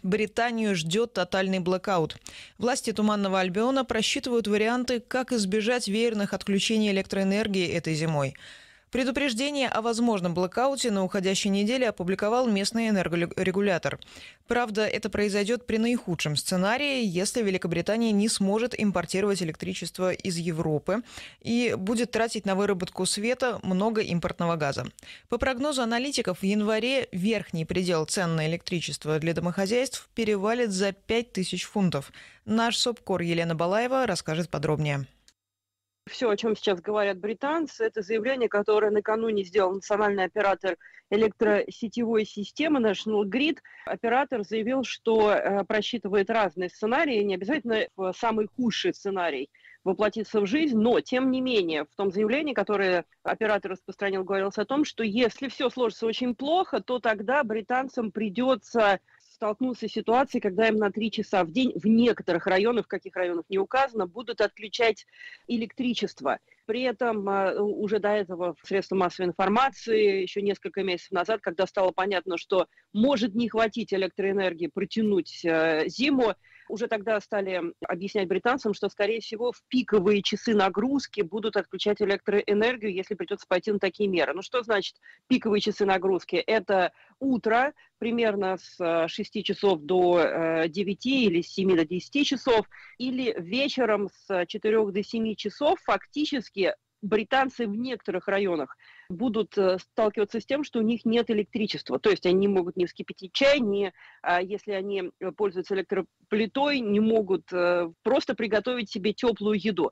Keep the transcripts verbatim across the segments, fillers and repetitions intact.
Британию ждет тотальный блэкаут. Власти Туманного Альбиона просчитывают варианты, как избежать веерных отключений электроэнергии этой зимой. Предупреждение о возможном блэкауте на уходящей неделе опубликовал местный энергорегулятор. Правда, это произойдет при наихудшем сценарии, если Великобритания не сможет импортировать электричество из Европы и будет тратить на выработку света много импортного газа. По прогнозу аналитиков, в январе верхний предел цен на электричество для домохозяйств перевалит за пять тысяч фунтов. Наш СОБКОР Елена Балаева расскажет подробнее. Все, о чем сейчас говорят британцы, это заявление, которое накануне сделал национальный оператор электросетевой системы National Grid. Оператор заявил, что э, просчитывает разные сценарии, не обязательно самый худший сценарий воплотиться в жизнь, но, тем не менее, в том заявлении, которое оператор распространил, говорилось о том, что если все сложится очень плохо, то тогда британцам придется столкнуться с ситуацией, когда им на три часа в день в некоторых районах, в каких районах не указано, будут отключать электричество. При этом уже до этого средства массовой информации, еще несколько месяцев назад, когда стало понятно, что может не хватить электроэнергии протянуть зиму, уже тогда стали объяснять британцам, что, скорее всего, в пиковые часы нагрузки будут отключать электроэнергию, если придется пойти на такие меры. Ну, что значит пиковые часы нагрузки? Это утро, примерно с шести часов до девяти или с семи до десяти часов, или вечером с четырёх до семи часов фактически британцы в некоторых районах будут сталкиваться с тем, что у них нет электричества. То есть они не могут ни вскипятить чай, ни, если они пользуются электроплитой, не могут просто приготовить себе теплую еду.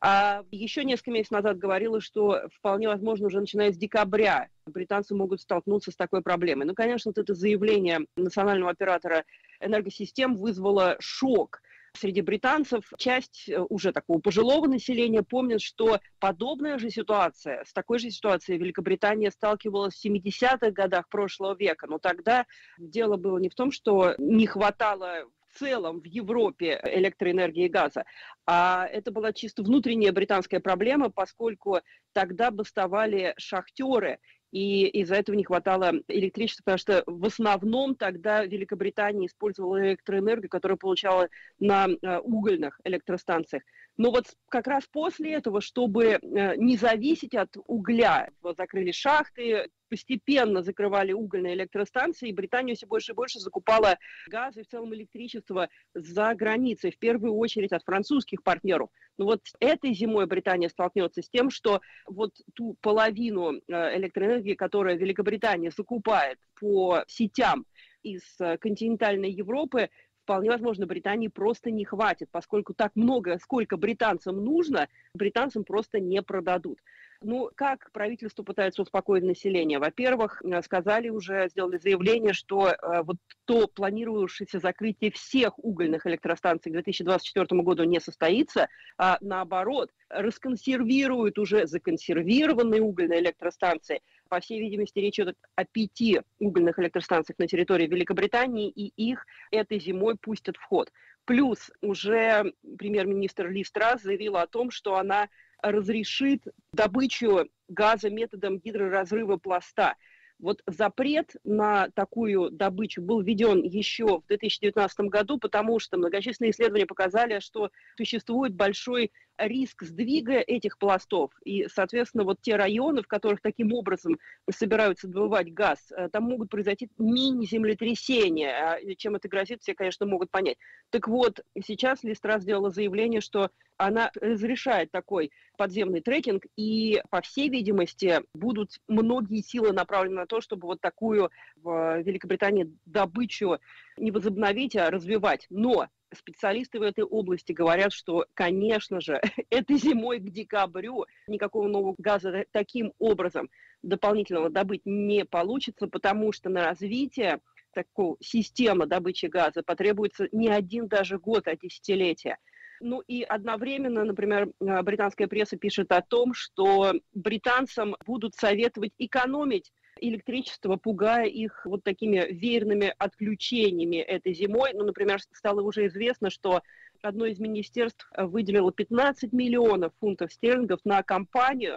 А еще несколько месяцев назад говорилось, что вполне возможно уже начиная с декабря британцы могут столкнуться с такой проблемой. Ну, конечно, вот это заявление национального оператора энергосистем вызвало шок среди британцев. Часть уже такого пожилого населения помнит, что подобная же ситуация, с такой же ситуацией Великобритания сталкивалась в семидесятых годах прошлого века. Но тогда дело было не в том, что не хватало в целом в Европе электроэнергии и газа, а это была чисто внутренняя британская проблема, поскольку тогда бастовали шахтеры, и из-за этого не хватало электричества, потому что в основном тогда Великобритания использовала электроэнергию, которую получала на угольных электростанциях. Но вот как раз после этого, чтобы не зависеть от угля, закрыли шахты, постепенно закрывали угольные электростанции, и Британия все больше и больше закупала газ и в целом электричество за границей, в первую очередь от французских партнеров. Но вот этой зимой Британия столкнется с тем, что вот ту половину электроэнергии, которую Великобритания закупает по сетям из континентальной Европы, вполне возможно, Британии просто не хватит, поскольку так много, сколько британцам нужно, британцам просто не продадут. Ну, как правительство пытается успокоить население? Во-первых, сказали уже, сделали заявление, что э, вот то планирующееся закрытие всех угольных электростанций к две тысячи двадцать четвёртому году не состоится, а наоборот, расконсервируют уже законсервированные угольные электростанции. По всей видимости, речь идет о пяти угольных электростанциях на территории Великобритании, и их этой зимой пустят в ход. Плюс уже премьер-министр Лиз Трасс заявила о том, что она разрешит добычу газа методом гидроразрыва пласта. Вот запрет на такую добычу был введен еще в две тысячи девятнадцатом году, потому что многочисленные исследования показали, что существует большой риск сдвига этих пластов. И, соответственно, вот те районы, в которых таким образом собираются добывать газ, там могут произойти мини-землетрясения. Чем это грозит, все, конечно, могут понять. Так вот, сейчас Лиз Трасс сделала заявление, что она разрешает такой подземный трекинг, и, по всей видимости, будут многие силы направлены на то, чтобы вот такую в Великобритании добычу не возобновить, а развивать. Но специалисты в этой области говорят, что, конечно же, этой зимой к декабрю никакого нового газа таким образом дополнительного добыть не получится, потому что на развитие такой системы добычи газа потребуется не один даже год, а десятилетия. Ну и одновременно, например, британская пресса пишет о том, что британцам будут советовать экономить электричество, пугая их вот такими веерными отключениями этой зимой. Ну, например, стало уже известно, что одно из министерств выделило пятнадцать миллионов фунтов стерлингов на кампанию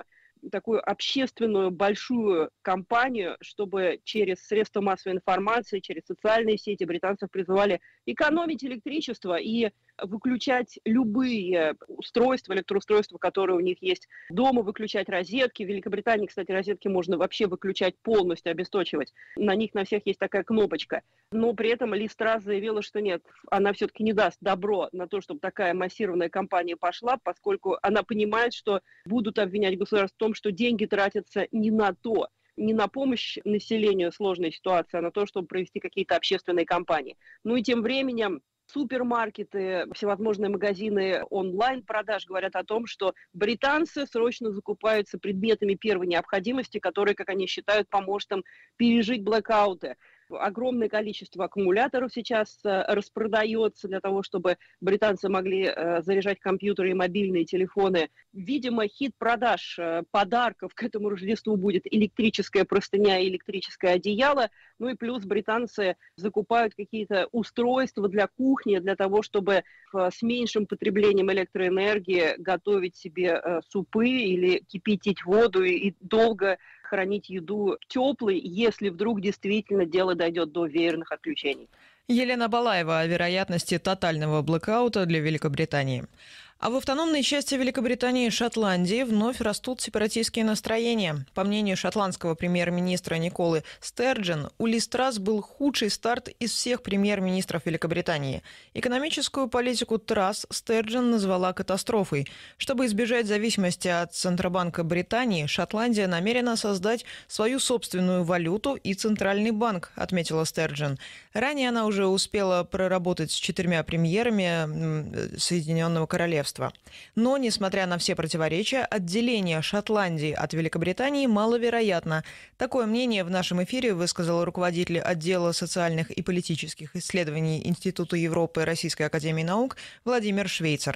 такую общественную большую кампанию, чтобы через средства массовой информации, через социальные сети британцев призывали экономить электричество и выключать любые устройства, электроустройства, которые у них есть дома, выключать розетки. В Великобритании, кстати, розетки можно вообще выключать полностью, обесточивать. На них на всех есть такая кнопочка. Но при этом Ли Страс заявила, что нет, она все-таки не даст добро на то, чтобы такая массированная кампания пошла, поскольку она понимает, что будут обвинять государство в том, что деньги тратятся не на то, не на помощь населению в сложной ситуации, а на то, чтобы провести какие-то общественные кампании. Ну и тем временем супермаркеты, всевозможные магазины онлайн-продаж говорят о том, что британцы срочно закупаются предметами первой необходимости, которые, как они считают, поможет им пережить блэкауты. Огромное количество аккумуляторов сейчас распродается для того, чтобы британцы могли заряжать компьютеры и мобильные телефоны. Видимо, хит продаж подарков к этому Рождеству будет электрическая простыня и электрическое одеяло. Ну и плюс британцы закупают какие-то устройства для кухни, для того, чтобы с меньшим потреблением электроэнергии готовить себе супы или кипятить воду и долго хранить еду теплой, если вдруг действительно дело дойдет до веерных отключений. Елена Балаева о вероятности тотального блэкаута для Великобритании. А в автономной части Великобритании и Шотландии вновь растут сепаратистские настроения. По мнению шотландского премьер-министра Николы Стерджен, у Ли Страс был худший старт из всех премьер-министров Великобритании. Экономическую политику Трас Стерджен назвала катастрофой. Чтобы избежать зависимости от Центробанка Британии, Шотландия намерена создать свою собственную валюту и центральный банк, отметила Стерджен. Ранее она уже успела проработать с четырьмя премьерами Соединенного Королевства. Но, несмотря на все противоречия, отделение Шотландии от Великобритании маловероятно. Такое мнение в нашем эфире высказал руководитель отдела социальных и политических исследований Института Европы Российской академии наук Владимир Швейцар.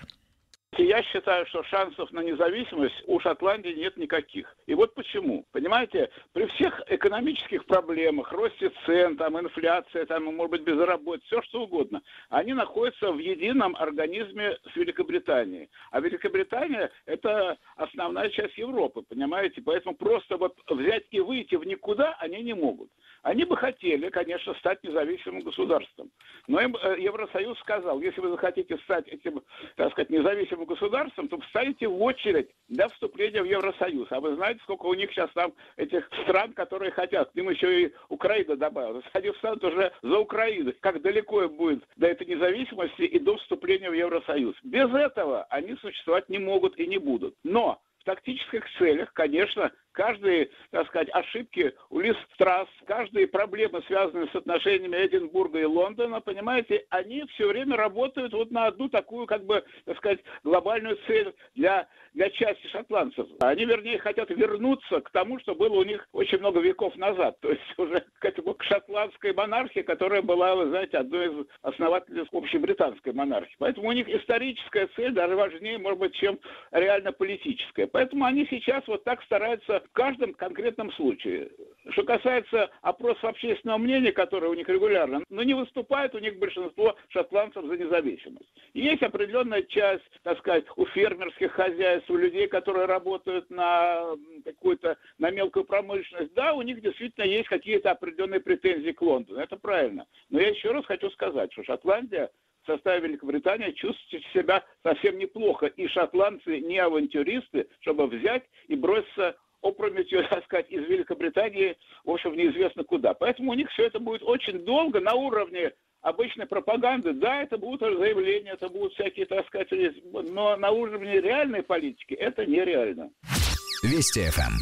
Я считаю, что шансов на независимость у Шотландии нет никаких. И вот почему. Понимаете, при всех экономических проблемах, росте цен, там, инфляция, там, может быть, безработица, все что угодно, они находятся в едином организме с Великобританией. А Великобритания – это основная часть Европы, понимаете? Поэтому просто вот взять и выйти в никуда они не могут. Они бы хотели, конечно, стать независимым государством. Но им Евросоюз сказал, если вы захотите стать этим, так сказать, независимым государством, то встанете в очередь для вступления в Евросоюз. А вы знаете, сколько у них сейчас там этих стран, которые хотят. К ним еще и Украина добавилась. Они встанут уже за Украину. Как далеко им будет до этой независимости и до вступления в Евросоюз. Без этого они существовать не могут и не будут. Но в тактических целях, конечно, каждые, так сказать, ошибки у Ли Страс, каждые проблемы, связанные с отношениями Эдинбурга и Лондона, понимаете, они все время работают вот на одну такую, как бы, так сказать, глобальную цель для, для части шотландцев. Они, вернее, хотят вернуться к тому, что было у них очень много веков назад. То есть уже к этому, к шотландской монархии, которая была, вы знаете, одной из основательниц общей британской монархии. Поэтому у них историческая цель даже важнее, может быть, чем реально политическая. Поэтому они сейчас вот так стараются в каждом конкретном случае. Что касается опросов общественного мнения, которые у них регулярно, но не выступает у них большинство шотландцев за независимость. И есть определенная часть, так сказать, у фермерских хозяйств, у людей, которые работают на какую-то, на мелкую промышленность. Да, у них действительно есть какие-то определенные претензии к Лондону. Это правильно. Но я еще раз хочу сказать, что Шотландия в составе Великобритании чувствует себя совсем неплохо. И шотландцы не авантюристы, чтобы взять и броситься опрометью, так сказать, из Великобритании, в общем, неизвестно куда. Поэтому у них все это будет очень долго на уровне обычной пропаганды. Да, это будут заявления, это будут всякие, так сказать, но на уровне реальной политики это нереально. Вести эф эм.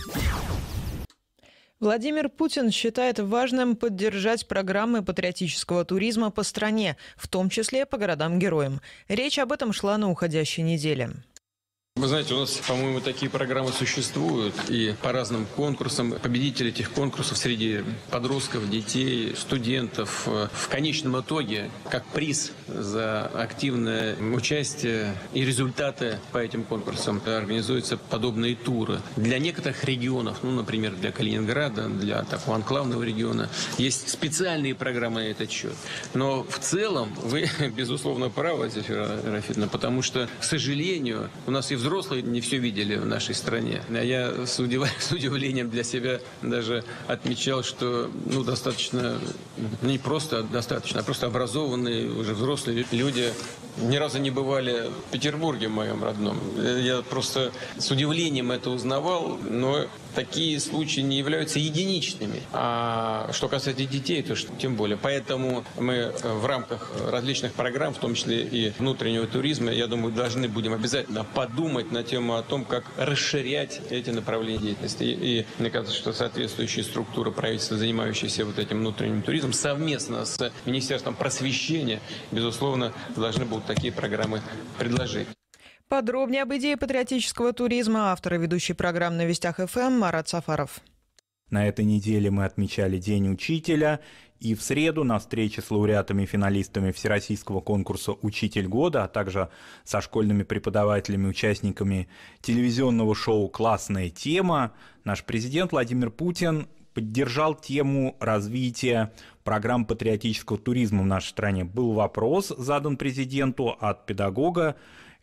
Владимир Путин считает важным поддержать программы патриотического туризма по стране, в том числе по городам-героям. Речь об этом шла на уходящей неделе. Вы знаете, у нас, по-моему, такие программы существуют, и по разным конкурсам. Победители этих конкурсов среди подростков, детей, студентов в конечном итоге, как приз за активное участие и результаты по этим конкурсам, организуются подобные туры. Для некоторых регионов, ну, например, для Калининграда, для такого анклавного региона, есть специальные программы на этот счет. Но в целом вы, безусловно, правы, Зефира Рафитовна, потому что, к сожалению, у нас и в взрослые не все видели в нашей стране. А я с, удив... с удивлением для себя даже отмечал, что ну, достаточно, не просто достаточно, а просто образованные, уже взрослые люди ни разу не бывали в Петербурге, моем родном. Я просто с удивлением это узнавал, но такие случаи не являются единичными. А что касается детей, то тем более. Поэтому мы в рамках различных программ, в том числе и внутреннего туризма, я думаю, должны будем обязательно подумать на тему о том, как расширять эти направления деятельности. И, и мне кажется, что соответствующие структуры правительства, занимающиеся вот этим внутренним туризмом, совместно с Министерством просвещения, безусловно, должны будут такие программы предложить. Подробнее об идее патриотического туризма автор и ведущий программ на Вестях эф эм Марат Сафаров. На этой неделе мы отмечали День учителя, и в среду на встрече с лауреатами и финалистами Всероссийского конкурса «Учитель года», а также со школьными преподавателями, участниками телевизионного шоу «Классная тема», наш президент Владимир Путин поддержал тему развития программ патриотического туризма в нашей стране. Был вопрос задан президенту от педагога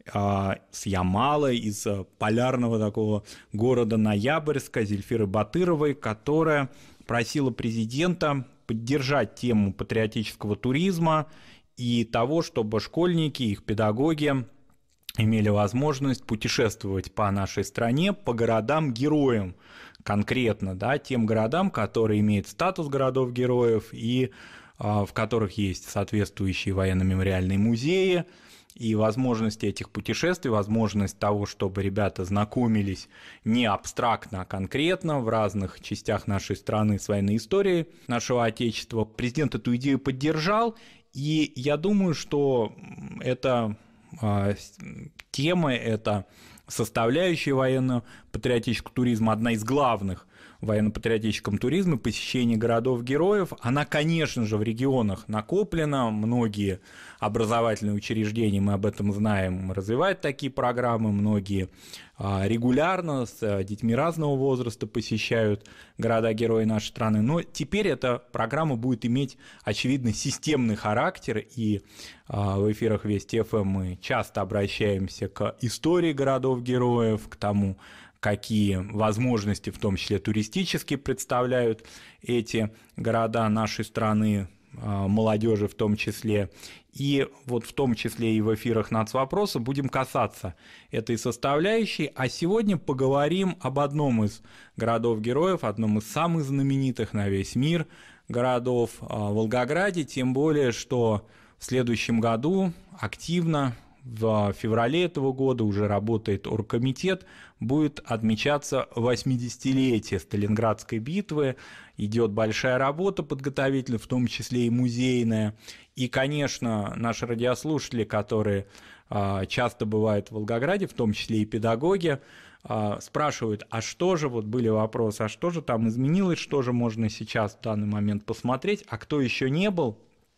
с Ямала, из полярного такого города Ноябрьска, Зельфиры Батыровой, которая просила президента поддержать тему патриотического туризма и того, чтобы школьники, их педагоги имели возможность путешествовать по нашей стране, по городам-героям, конкретно, да, тем городам, которые имеют статус городов-героев и а, в которых есть соответствующие военно-мемориальные музеи, и возможность этих путешествий, возможность того, чтобы ребята знакомились не абстрактно, а конкретно в разных частях нашей страны с военной историей нашего Отечества. Президент эту идею поддержал, и я думаю, что эта э, тема, эта составляющая военно-патриотического туризма, одна из главных в военно-патриотическом туризме, посещение городов-героев, она, конечно же, в регионах накоплена, многие образовательные учреждения, мы об этом знаем, развивают такие программы, многие регулярно с детьми разного возраста посещают города-герои нашей страны, но теперь эта программа будет иметь, очевидно, системный характер, и в эфирах Вести эф эм мы часто обращаемся к истории городов-героев, к тому, какие возможности, в том числе туристические, представляют эти города нашей страны, молодежи в том числе. И вот в том числе и в эфирах «Нацвопроса» будем касаться этой составляющей. А сегодня поговорим об одном из городов-героев, одном из самых знаменитых на весь мир городов, Волгограде. Тем более, что в следующем году активно, в феврале этого года уже работает оргкомитет, будет отмечаться восьмидесятилетие Сталинградской битвы, идет большая работа подготовительная, в том числе и музейная. И, конечно, наши радиослушатели, которые часто бывают в Волгограде, в том числе и педагоги, спрашивают, а что же, вот были вопросы, а что же там изменилось, что же можно сейчас в данный момент посмотреть, а кто еще не был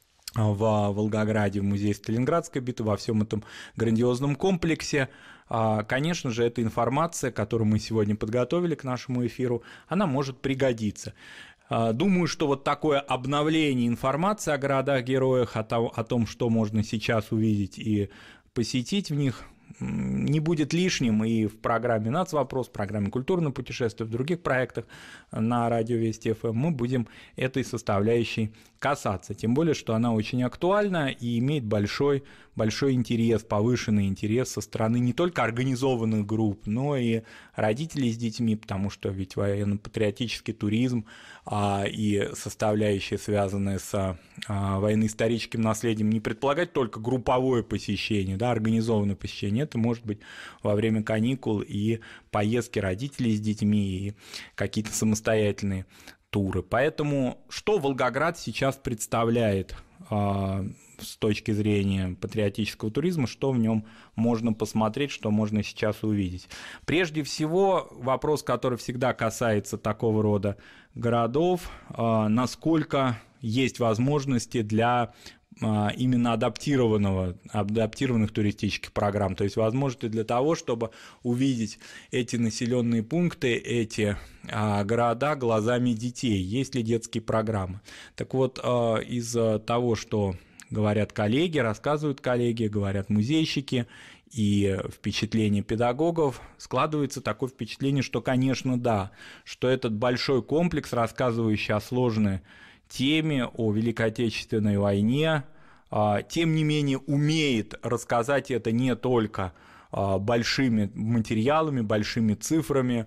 в Волгограде, в музее Сталинградской битвы, во всем этом грандиозном комплексе. Конечно же, эта информация, которую мы сегодня подготовили к нашему эфиру, она может пригодиться. Думаю, что вот такое обновление информации о городах-героях, о том, о том, что можно сейчас увидеть и посетить в них, не будет лишним и в программе «Нацвопрос», в программе «Культурное путешествие», в других проектах на радио Вести эф эм мы будем этой составляющей касаться. Тем более, что она очень актуальна и имеет большой, большой интерес, повышенный интерес со стороны не только организованных групп, но и родителей с детьми, потому что ведь военно-патриотический туризм а, и составляющие, связанные с а, военно-историческим наследием, не предполагает только групповое посещение, да, организованное посещение. Это может быть во время каникул и поездки родителей с детьми, и какие-то самостоятельные туры. Поэтому что Волгоград сейчас представляет э, с точки зрения патриотического туризма, что в нем можно посмотреть, что можно сейчас увидеть? Прежде всего, вопрос, который всегда касается такого рода городов, э, насколько есть возможности для именно адаптированного, адаптированных туристических программ, то есть возможности для того, чтобы увидеть эти населенные пункты, эти а, города глазами детей, есть ли детские программы. Так вот, а, из того, что говорят коллеги, рассказывают коллеги, говорят музейщики и впечатление педагогов, складывается такое впечатление, что, конечно, да, что этот большой комплекс, рассказывающий о сложной теме, о Великой Отечественной войне, тем не менее умеет рассказать это не только большими материалами, большими цифрами,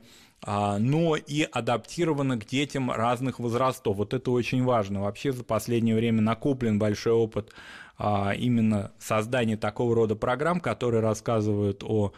но и адаптировано к детям разных возрастов. Вот это очень важно. Вообще за последнее время накоплен большой опыт именно создания такого рода программ, которые рассказывают о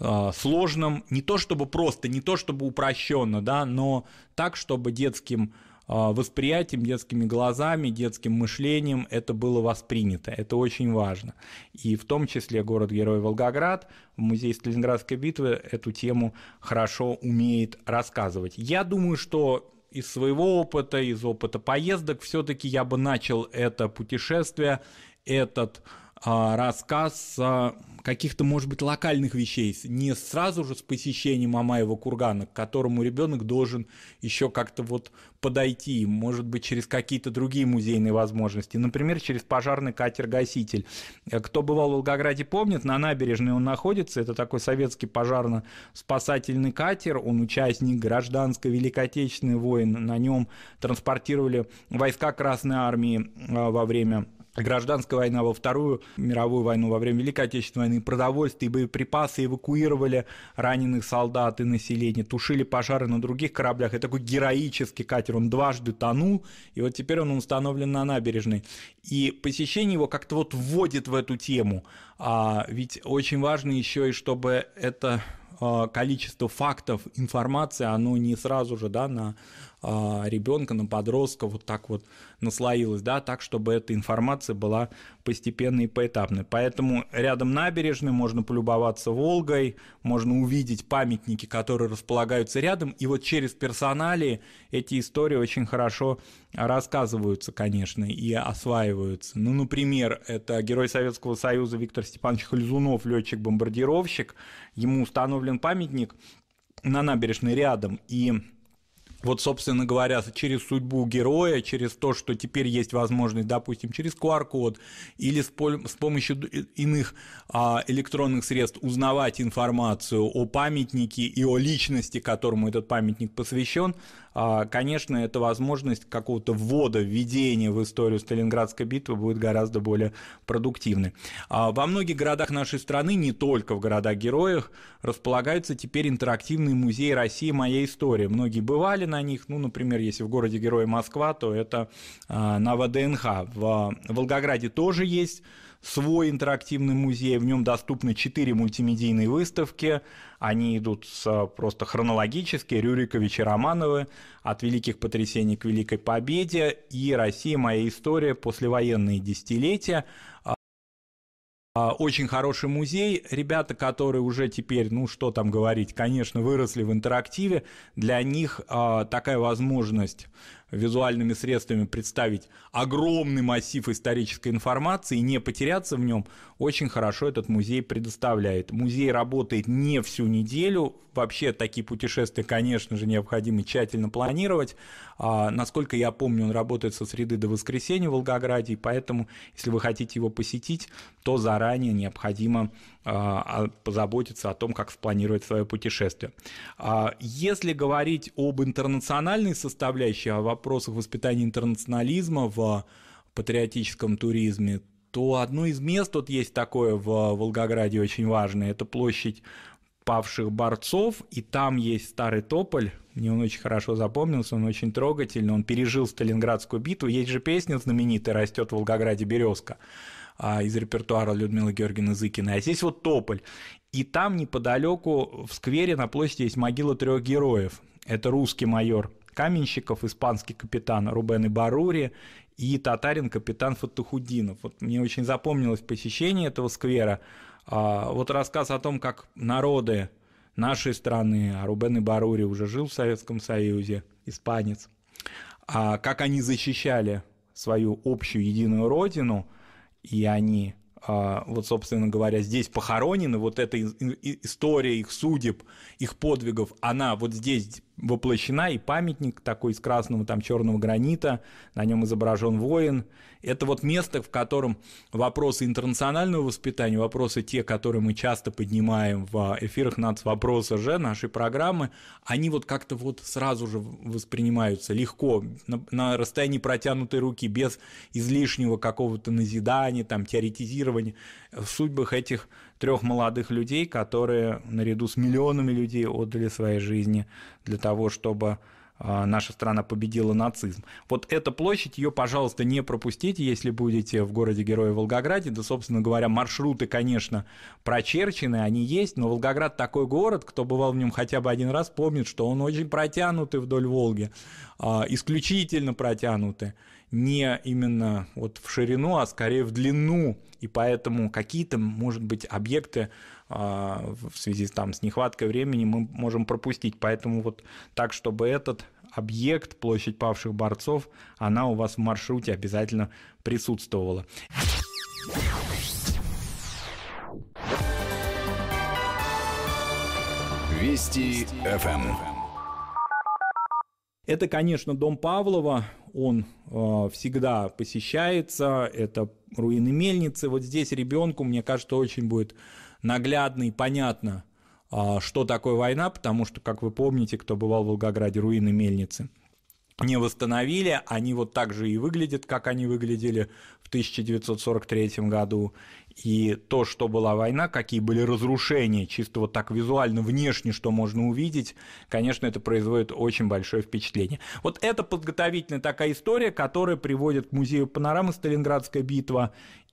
сложном, не то чтобы просто, не то чтобы упрощенно, да, но так, чтобы детским восприятием, детскими глазами, детским мышлением это было воспринято. Это очень важно. И в том числе город-герой Волгоград, музей Сталинградской битвы эту тему хорошо умеет рассказывать. Я думаю, что из своего опыта, из опыта поездок, все-таки я бы начал это путешествие, этот а, рассказ с каких-то, может быть, локальных вещей, не сразу же с посещением Мамаева кургана, к которому ребенок должен еще как-то вот подойти, может быть, через какие-то другие музейные возможности, например, через пожарный катер-гаситель. Кто бывал в Волгограде, помнит, на набережной он находится, это такой советский пожарно-спасательный катер, он участник гражданской Великой Отечественной войны, на нем транспортировали войска Красной Армии во время гражданская война, во Вторую мировую войну, во время Великой Отечественной войны, продовольствие и боеприпасы, эвакуировали раненых солдат и население, тушили пожары на других кораблях. Это такой героический катер, он дважды тонул, и вот теперь он установлен на набережной. И посещение его как-то вот вводит в эту тему, а ведь очень важно еще и чтобы это количество фактов, информации, оно не сразу же, да, на ребенка, на подростка вот так вот наслоилось, да, так, чтобы эта информация была постепенной и поэтапной. Поэтому рядом набережной можно полюбоваться Волгой, можно увидеть памятники, которые располагаются рядом, и вот через персоналии эти истории очень хорошо рассказываются, конечно, и осваиваются. Ну, например, это герой Советского Союза Виктор Степанович Хальзунов, летчик-бомбардировщик, ему установлен памятник на набережной рядом, и вот, собственно говоря, через судьбу героя, через то, что теперь есть возможность, допустим, через ку ар код или с помощью иных электронных средств узнавать информацию о памятнике и о личности, которому этот памятник посвящен, конечно, эта возможность какого-то ввода, введения в историю Сталинградской битвы будет гораздо более продуктивной. Во многих городах нашей страны, не только в городах-героях, располагаются теперь интерактивные музеи России «Моя история». Многие бывали на них, ну, например, если в городе-герое Москва, то это на вэ дэ эн ха. В Волгограде тоже есть свой интерактивный музей, в нем доступны четыре мультимедийные выставки, они идут с, просто хронологически, Рюрикович и Романовы, от великих потрясений к Великой Победе, и «Россия. Моя история. Послевоенные десятилетия». Очень хороший музей. Ребята, которые уже теперь, ну что там говорить, конечно, выросли в интерактиве, для них а, такая возможность визуальными средствами представить огромный массив исторической информации и не потеряться в нем, очень хорошо этот музей предоставляет. Музей работает не всю неделю. Вообще такие путешествия, конечно же, необходимо тщательно планировать. А, насколько я помню, он работает со среды до воскресенья в Волгограде, и поэтому, если вы хотите его посетить, то заранее необходимо а, позаботиться о том, как спланировать свое путешествие. А, если говорить об интернациональной составляющей, о вопросах воспитания интернационализма в патриотическом туризме, то одно из мест, вот есть такое в Волгограде очень важное, это площадь павших борцов, и там есть старый тополь, мне он очень хорошо запомнился, он очень трогательный, он пережил Сталинградскую битву, есть же песня знаменитая «Растет в Волгограде березка» из репертуара Людмилы Георгиевны Зыкиной, а здесь вот тополь, и там неподалеку в сквере на площади есть могила трех героев, это русский майор Каменщиков, испанский капитан Рубен Барури и татарин капитан Фатухуддинов. Вот мне очень запомнилось посещение этого сквера. Вот рассказ о том, как народы нашей страны, а Рубен Барури уже жил в Советском Союзе, испанец, как они защищали свою общую единую родину, и они, вот, собственно говоря, здесь похоронены, вот эта история их судеб, их подвигов, она вот здесь воплощена, и памятник такой из красного, там, черного гранита, на нем изображен воин. Это вот место, в котором вопросы интернационального воспитания, вопросы те, которые мы часто поднимаем в эфирах «Нацвопроса» же, нашей программы, они вот как-то вот сразу же воспринимаются легко, на, на расстоянии протянутой руки, без излишнего какого-то назидания, там, теоретизирования в судьбах этих трех молодых людей, которые наряду с миллионами людей отдали свои жизни для того, чтобы наша страна победила нацизм. Вот эта площадь, ее, пожалуйста, не пропустите, если будете в городе-герое Волгограде. Да, собственно говоря, маршруты, конечно, прочерчены, они есть, но Волгоград такой город, кто бывал в нем хотя бы один раз, помнит, что он очень протянутый вдоль Волги, исключительно протянутый, не именно вот в ширину, а скорее в длину, и поэтому какие-то, может быть, объекты в связи там, с нехваткой времени мы можем пропустить. Поэтому вот так, чтобы этот объект, площадь павших борцов, она у вас в маршруте обязательно присутствовала. Вести эф эм. Это, конечно, дом Павлова, он э, всегда посещается, это руины мельницы. Вот здесь ребенку, мне кажется, очень будет наглядно и понятно, э, что такое война, потому что, как вы помните, кто бывал в Волгограде, руины мельницы не восстановили, они вот так же и выглядят, как они выглядели в тысяча девятьсот сорок третьем году. И то, что была война, какие были разрушения, чисто вот так визуально, внешне, что можно увидеть, конечно, это производит очень большое впечатление. Вот это подготовительная такая история, которая приводит к музею панорамы «Сталинградская битва»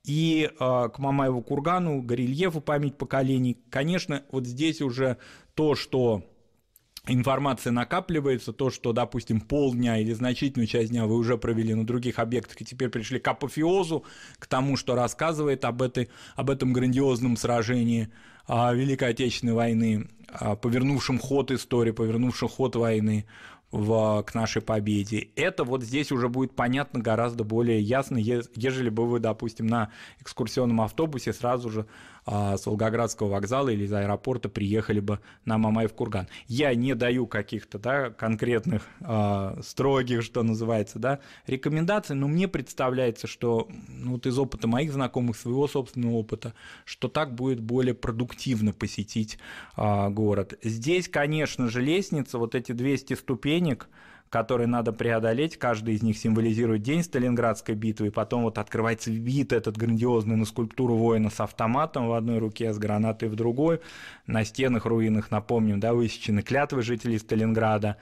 и э, к Мамаеву кургану, горельефу «Память поколений». Конечно, вот здесь уже то, что информация накапливается, то, что, допустим, полдня или значительную часть дня вы уже провели на других объектах, и теперь пришли к апофеозу, к тому, что рассказывает об, этой, об этом грандиозном сражении а, Великой Отечественной войны, а, повернувшем ход истории, повернувшем ход войны в, к нашей победе. Это вот здесь уже будет понятно гораздо более ясно, ежели бы вы, допустим, на экскурсионном автобусе сразу же а, с Волгоградского вокзала или из аэропорта приехали бы на Мамаев курган. Я не даю каких-то да, конкретных, а, строгих, что называется, да, рекомендаций, но мне представляется, что ну, вот из опыта моих знакомых, своего собственного опыта, что так будет более продуктивно посетить а, город. Здесь, конечно же, лестница, вот эти двести ступенек, которые надо преодолеть, каждый из них символизирует день Сталинградской битвы, и потом вот открывается вид этот грандиозный на скульптуру воина с автоматом в одной руке, с гранатой в другой. На стенах, руинах, напомним, да, высечены клятвы жителей Сталинграда,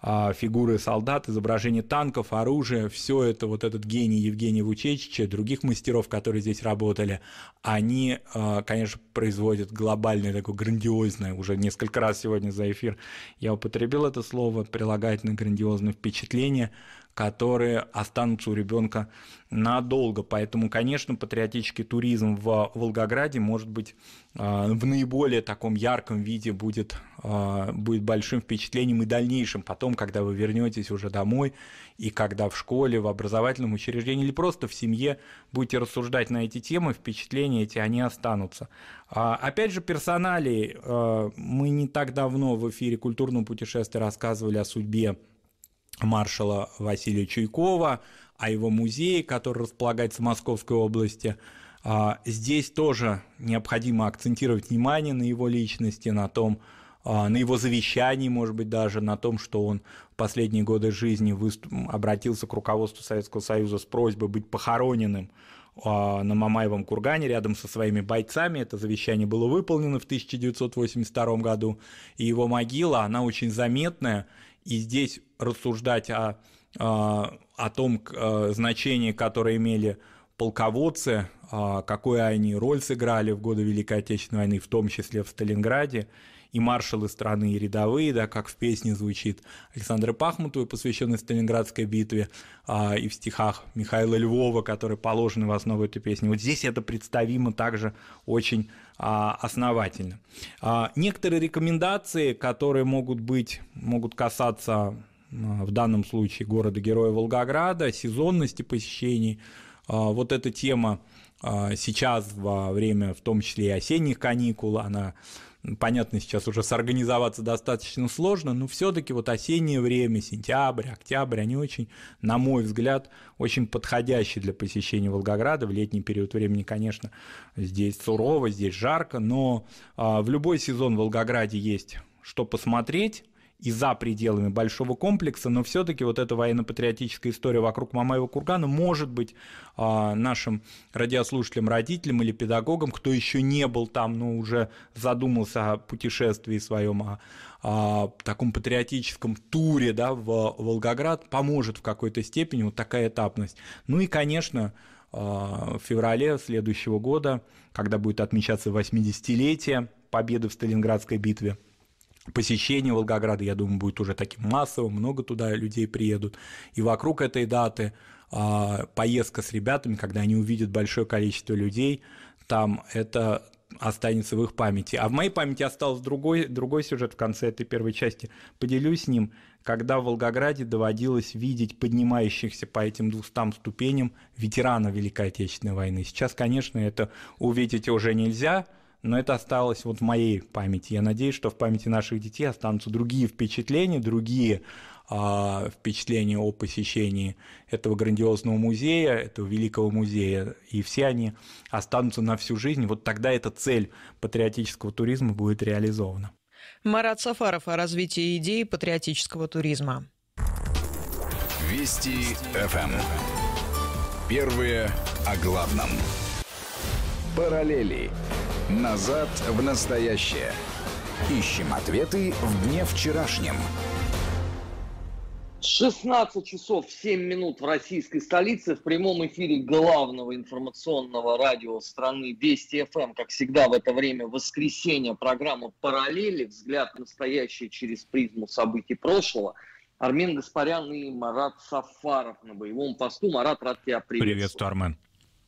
фигуры солдат, изображения танков, оружия, все это, вот этот гений Евгения Вучечича, других мастеров, которые здесь работали, они, конечно, производят глобальное, такое грандиозное, уже несколько раз сегодня за эфир я употребил это слово, прилагательное грандиозное впечатление, которые останутся у ребенка надолго. Поэтому, конечно, патриотический туризм в Волгограде, может быть, в наиболее таком ярком виде будет, будет большим впечатлением и дальнейшим. Потом, когда вы вернетесь уже домой, и когда в школе, в образовательном учреждении или просто в семье будете рассуждать на эти темы, впечатления эти, они останутся. Опять же, персоналии. Мы не так давно в эфире «Культурного путешествия» рассказывали о судьбе маршала Василия Чуйкова, о его музее, который располагается в Московской области. Здесь тоже необходимо акцентировать внимание на его личности, на том, на его завещании, может быть, даже на том, что он в последние годы жизни выступ... обратился к руководству Советского Союза с просьбой быть похороненным на Мамаевом кургане рядом со своими бойцами. Это завещание было выполнено в тысяча девятьсот восемьдесят втором году, и его могила, она очень заметная. И здесь рассуждать о, о том значении, которое имели полководцы, какую они роль сыграли в годы Великой Отечественной войны, в том числе в Сталинграде, и маршалы страны, и рядовые, да, как в песне звучит Александры Пахмутовой, посвященной Сталинградской битве, и в стихах Михаила Львова, которые положены в основу этой песни. Вот здесь это представимо также очень основательно. Некоторые рекомендации, которые могут быть, могут касаться в данном случае города-героя Волгограда, сезонности посещений, вот эта тема сейчас во время, в том числе и осенних каникул, она понятно, сейчас уже сорганизоваться достаточно сложно, но все-таки вот осеннее время, сентябрь, октябрь, они очень, на мой взгляд, очень подходящие для посещения Волгограда. В летний период времени, конечно, здесь сурово, здесь жарко, но а, в любой сезон в Волгограде есть что посмотреть и за пределами большого комплекса, но все-таки вот эта военно-патриотическая история вокруг Мамаева кургана может быть а, нашим радиослушателям, родителям или педагогам, кто еще не был там, но уже задумался о путешествии своем, о, о таком патриотическом туре, да, в Волгоград, поможет в какой-то степени вот такая этапность. Ну и, конечно, в феврале следующего года, когда будет отмечаться восьмидесятилетие победы в Сталинградской битве, посещение Волгограда, я думаю, будет уже таким массовым, много туда людей приедут. И вокруг этой даты а, поездка с ребятами, когда они увидят большое количество людей, там это останется в их памяти. А в моей памяти остался другой, другой сюжет в конце этой первой части. Поделюсь с ним, когда в Волгограде доводилось видеть поднимающихся по этим двухстам ступеням ветеранов Великой Отечественной войны. Сейчас, конечно, это увидеть уже нельзя, но это осталось вот в моей памяти. Я надеюсь, что в памяти наших детей останутся другие впечатления, другие а, впечатления о посещении этого грандиозного музея, этого великого музея, и все они останутся на всю жизнь. Вот тогда эта цель патриотического туризма будет реализована. Марат Сафаров о развитии идеи патриотического туризма. Вести эф эм. Первые о главном. Параллели. Назад в настоящее. Ищем ответы в дне вчерашнем. шестнадцать часов семь минут в российской столице. В прямом эфире главного информационного радио страны Вести эф эм. Как всегда в это время воскресенье. Программа «Параллели». Взгляд в настоящее через призму событий прошлого. Армен Гаспарян и Марат Сафаров на боевом посту. Марат, рад тебя приветствовать. Приветствую, Армен.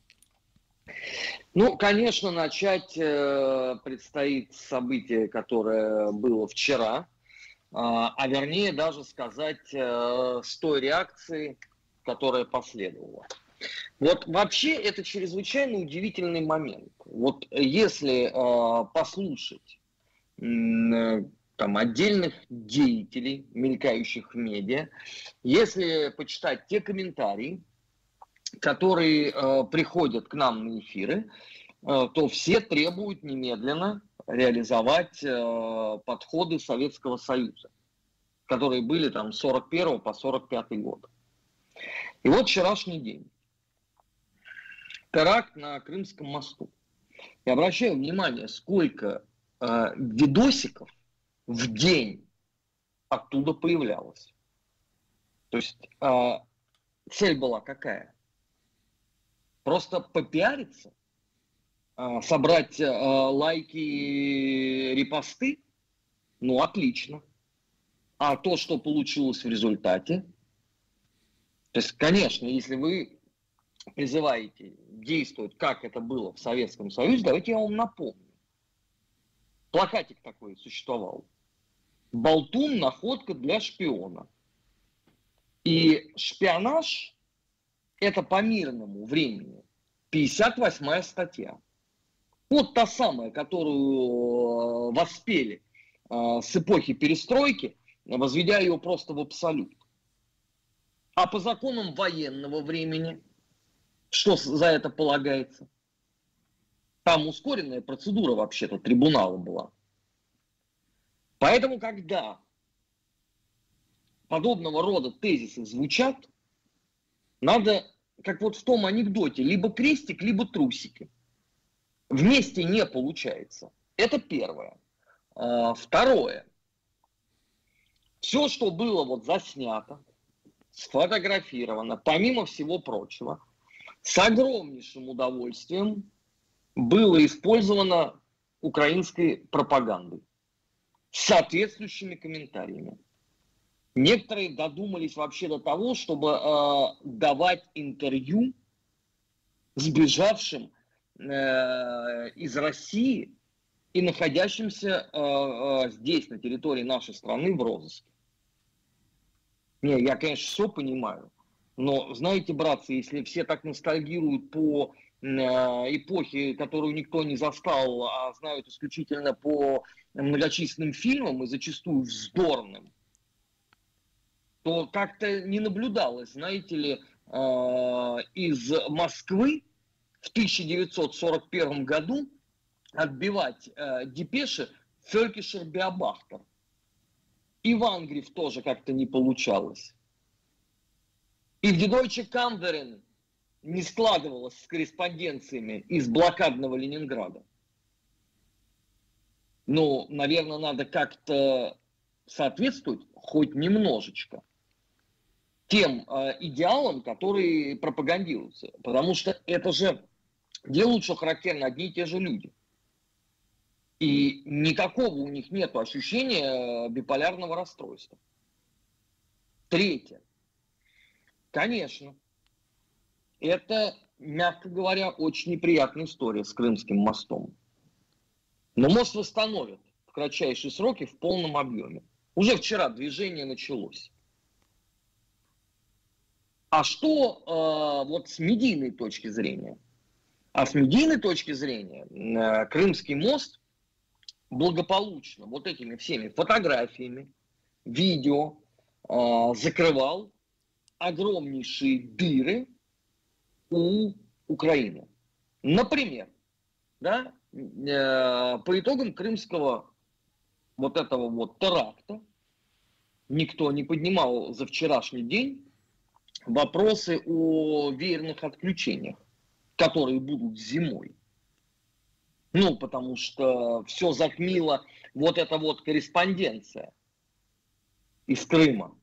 Ну, конечно, начать э, предстоит событие, которое было вчера, э, а вернее даже сказать э, с той реакции, которая последовала. Вот вообще это чрезвычайно удивительный момент. Вот если э, послушать э, там, отдельных деятелей, мелькающих в медиа, если почитать те комментарии, которые э, приходят к нам на эфиры, э, то все требуют немедленно реализовать э, подходы Советского Союза, которые были там с сорок первого по сорок пятый год. И вот вчерашний день. Теракт на Крымском мосту. Я обращаю внимание, сколько э, видосиков в день оттуда появлялось. То есть э, цель была какая? Просто попиариться, собрать лайки и репосты, ну отлично. А то, что получилось в результате, то есть, конечно, если вы призываете действовать, как это было в Советском Союзе, давайте я вам напомню. Плакатик такой существовал. Болтун, находка для шпиона. И шпионаж — это по мирному времени пятьдесят восьмая статья. Вот та самая, которую воспели с эпохи перестройки, возведя ее просто в абсолют. А по законам военного времени, что за это полагается? Там ускоренная процедура вообще-то трибунала была. Поэтому, когда подобного рода тезисы звучат, надо, как вот в том анекдоте, либо крестик, либо трусики. Вместе не получается. Это первое. А, второе. Все, что было вот заснято, сфотографировано, помимо всего прочего, с огромнейшим удовольствием было использовано украинской пропагандой с соответствующими комментариями. Некоторые додумались вообще до того, чтобы э, давать интервью сбежавшим э, из России и находящимся э, э, здесь, на территории нашей страны, в розыске. Не, я, конечно, все понимаю, но, знаете, братцы, если все так ностальгируют по эпохи, которую никто не застал, а знают исключительно по многочисленным фильмам и зачастую вздорным, то как-то не наблюдалось, знаете ли, из Москвы в тысяча девятьсот сорок первом году отбивать депеши Völkischer Beobachter. И в Ангриф тоже как-то не получалось. И в Die Deutsche Kammerin не складывалось с корреспонденциями из блокадного Ленинграда. Ну, наверное, надо как-то соответствовать хоть немножечко тем э, идеалам, которые пропагандируются. Потому что это же делают, что характерно, одни и те же люди. И никакого у них нет ощущения биполярного расстройства. Третье. Конечно, это, мягко говоря, очень неприятная история с Крымским мостом. Но мост восстановят в кратчайшие сроки в полном объеме. Уже вчера движение началось. А что э, вот с медийной точки зрения? А с медийной точки зрения э, Крымский мост благополучно вот этими всеми фотографиями, видео э, закрывал огромнейшие дыры у Украины. Например, да, э, по итогам крымского вот этого вот теракта никто не поднимал за вчерашний день вопросы о веерных отключениях, которые будут зимой. Ну, потому что все затмила вот эта вот корреспонденция из Крыма.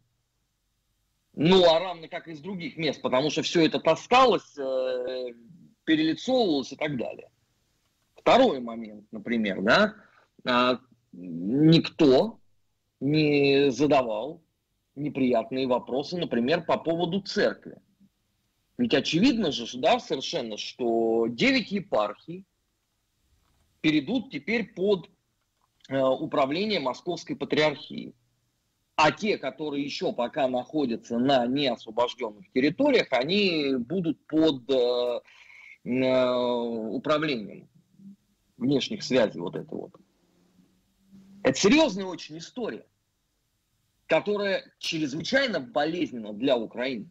Ну, а равно как и из других мест, потому что все это таскалось, э, перелицовывалось и так далее. Второй момент, например, да, э, никто не задавал неприятные вопросы, например, по поводу церкви. Ведь очевидно же, да, совершенно, что девять епархий перейдут теперь под э, управление Московской Патриархии. А те, которые еще пока находятся на неосвобожденных территориях, они будут под э, э, управлением внешних связей вот это вот. Это серьезная очень история, которая чрезвычайно болезненна для Украины.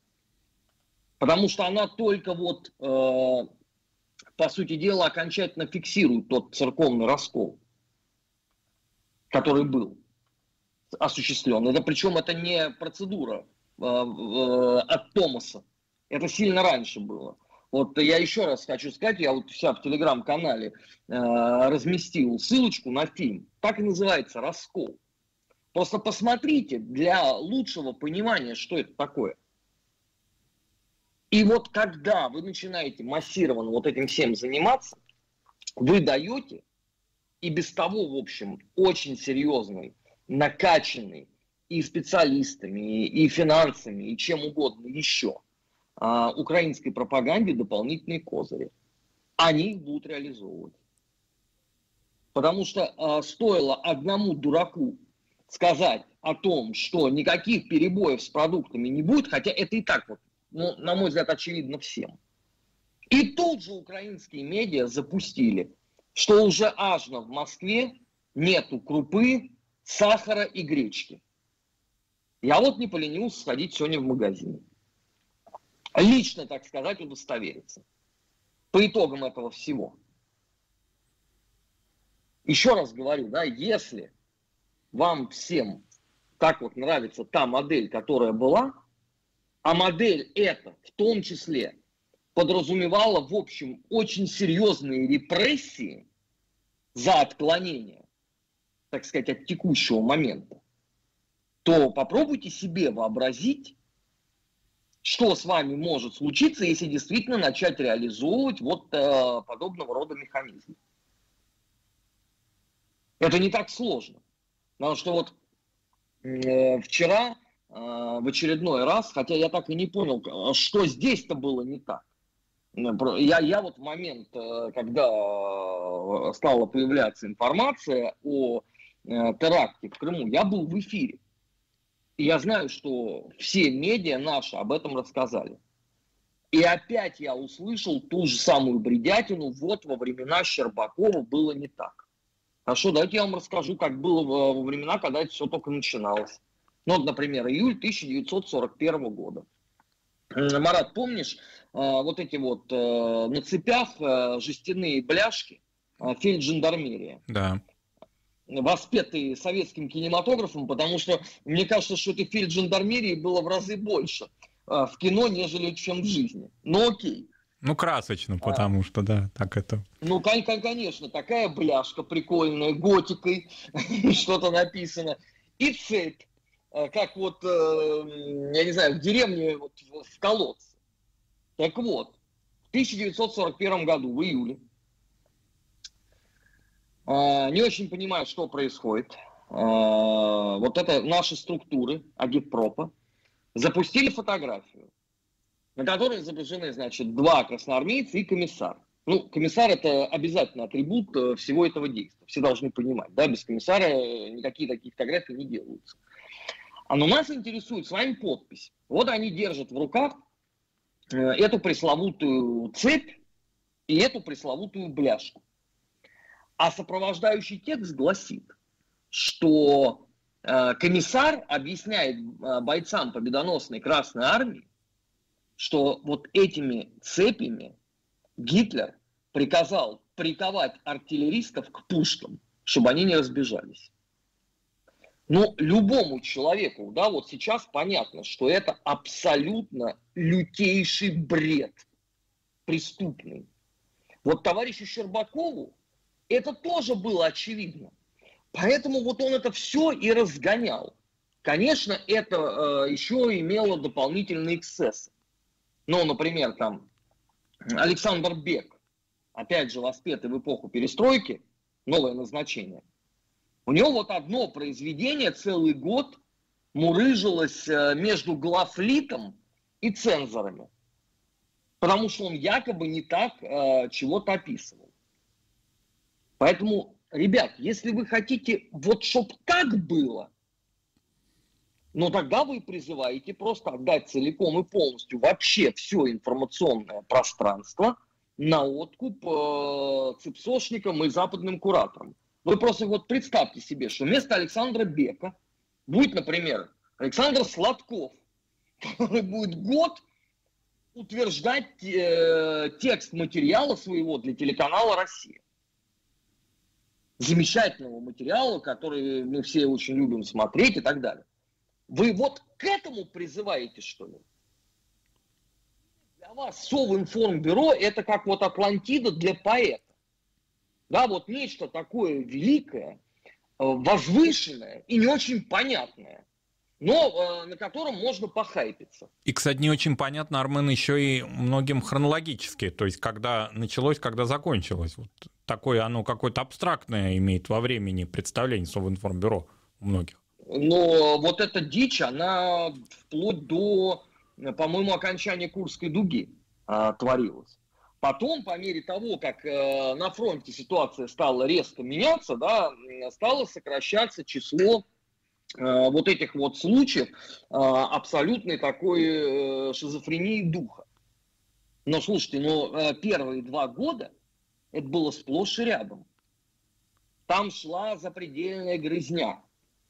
Потому что она только вот, э, по сути дела, окончательно фиксирует тот церковный раскол, который был осуществлен. Это, причем это не процедура э, э, от Томаса. Это сильно раньше было. Вот я еще раз хочу сказать, я вот вся в телеграм-канале э, разместил ссылочку на фильм. Так и называется «Раскол». Просто посмотрите для лучшего понимания, что это такое. И вот когда вы начинаете массированно вот этим всем заниматься, вы даете и без того, в общем, очень серьезный, накачанный и специалистами, и финансами, и чем угодно еще, а, украинской пропаганде дополнительные козыри. Они их будут реализовывать. Потому что а, стоило одному дураку сказать о том, что никаких перебоев с продуктами не будет, хотя это и так, вот, ну, на мой взгляд, очевидно всем. И тут же украинские медиа запустили, что уже ажно в Москве нету крупы, сахара и гречки. Я вот не поленился сходить сегодня в магазин. Лично, так сказать, удостовериться. По итогам этого всего. Еще раз говорю, да, если вам всем так вот нравится та модель, которая была, а модель эта в том числе подразумевала, в общем, очень серьезные репрессии за отклонение, так сказать, от текущего момента, то попробуйте себе вообразить, что с вами может случиться, если действительно начать реализовывать вот э, подобного рода механизмы. Это не так сложно. Потому что вот э, вчера э, в очередной раз, хотя я так и не понял, что здесь-то было не так. Я, я вот в момент, когда стала появляться информация о э, теракте в Крыму, я был в эфире. И я знаю, что все медиа наши об этом рассказали. И опять я услышал ту же самую бредятину, вот во времена Щербакова было не так. Хорошо, давайте я вам расскажу, как было во времена, когда это все только начиналось. Ну, вот, например, июль тысяча девятьсот сорок первого года. Марат, помнишь, вот эти вот на цепях жестяные бляшки, фельджандармерия? Да. Воспетые советским кинематографом, потому что мне кажется, что этой фельджандармерии было в разы больше в кино, нежели чем в жизни. Ну окей. Ну красочно, потому а, что, да, так это... Ну, конечно, такая бляшка прикольная, готикой, что-то написано. И цепь, как вот, я не знаю, в деревне вот, в колодце. Так вот, в тысяча девятьсот сорок первом году, в июле, не очень понимаю, что происходит. Вот это наши структуры агитпропа запустили фотографию, на которой изображены, значит, два красноармейца и комиссар. Ну, комиссар – это обязательный атрибут всего этого действия. Все должны понимать, да, без комиссара никакие такие фотографии не делаются. А но нас интересует с вами подпись. Вот они держат в руках эту пресловутую цепь и эту пресловутую бляшку. А сопровождающий текст гласит, что э, комиссар объясняет э, бойцам победоносной Красной Армии, что вот этими цепями Гитлер приказал приковать артиллеристов к пушкам, чтобы они не разбежались. Ну, любому человеку, да, вот сейчас понятно, что это абсолютно лютейший бред, преступный. Вот товарищу Щербакову это тоже было очевидно. Поэтому вот он это все и разгонял. Конечно, это э, еще имело дополнительные эксцессы. Ну, например, там Александр Бек, опять же воспетый в эпоху перестройки, новое назначение. У него вот одно произведение целый год мурыжилось между главлитом и цензорами. Потому что он якобы не так э, чего-то описывал. Поэтому, ребят, если вы хотите вот чтоб так было, ну тогда вы призываете просто отдать целиком и полностью вообще все информационное пространство на откуп э, цепсошникам и западным кураторам. Вы просто вот представьте себе, что вместо Александра Бека будет, например, Александр Сладков, который будет год утверждать э, текст материала своего для телеканала «Россия». Замечательного материала, который мы все очень любим смотреть и так далее. Вы вот к этому призываете, что ли? Для вас Совинформбюро это как вот Атлантида для поэта. Да, вот нечто такое великое, возвышенное и не очень понятное, но э, на котором можно похайпиться. И, кстати, не очень понятно, Армен, еще и многим хронологически, то есть когда началось, когда закончилось. Вот такое оно какое-то абстрактное имеет во времени представление Совинформбюро у многих. Но вот эта дичь, она вплоть до, по-моему, окончания Курской дуги а, творилась. Потом, по мере того, как э, на фронте ситуация стала резко меняться, да, стало сокращаться число э, вот этих вот случаев э, абсолютной такой э, шизофрении духа. Но слушайте, но э, первые два года это было сплошь и рядом. Там шла запредельная грызня.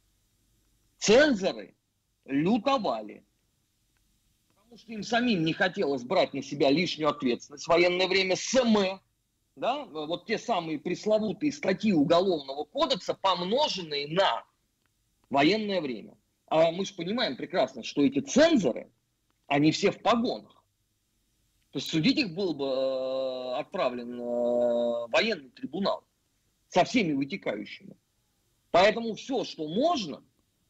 Цензоры лютовали. Потому что им самим не хотелось брать на себя лишнюю ответственность в военное время. СМ, да, вот те самые пресловутые статьи Уголовного кодекса, помноженные на военное время. А мы же понимаем прекрасно, что эти цензоры, они все в погонах. То есть судить их был бы э, отправлен э, военный трибунал со всеми вытекающими. Поэтому все, что можно,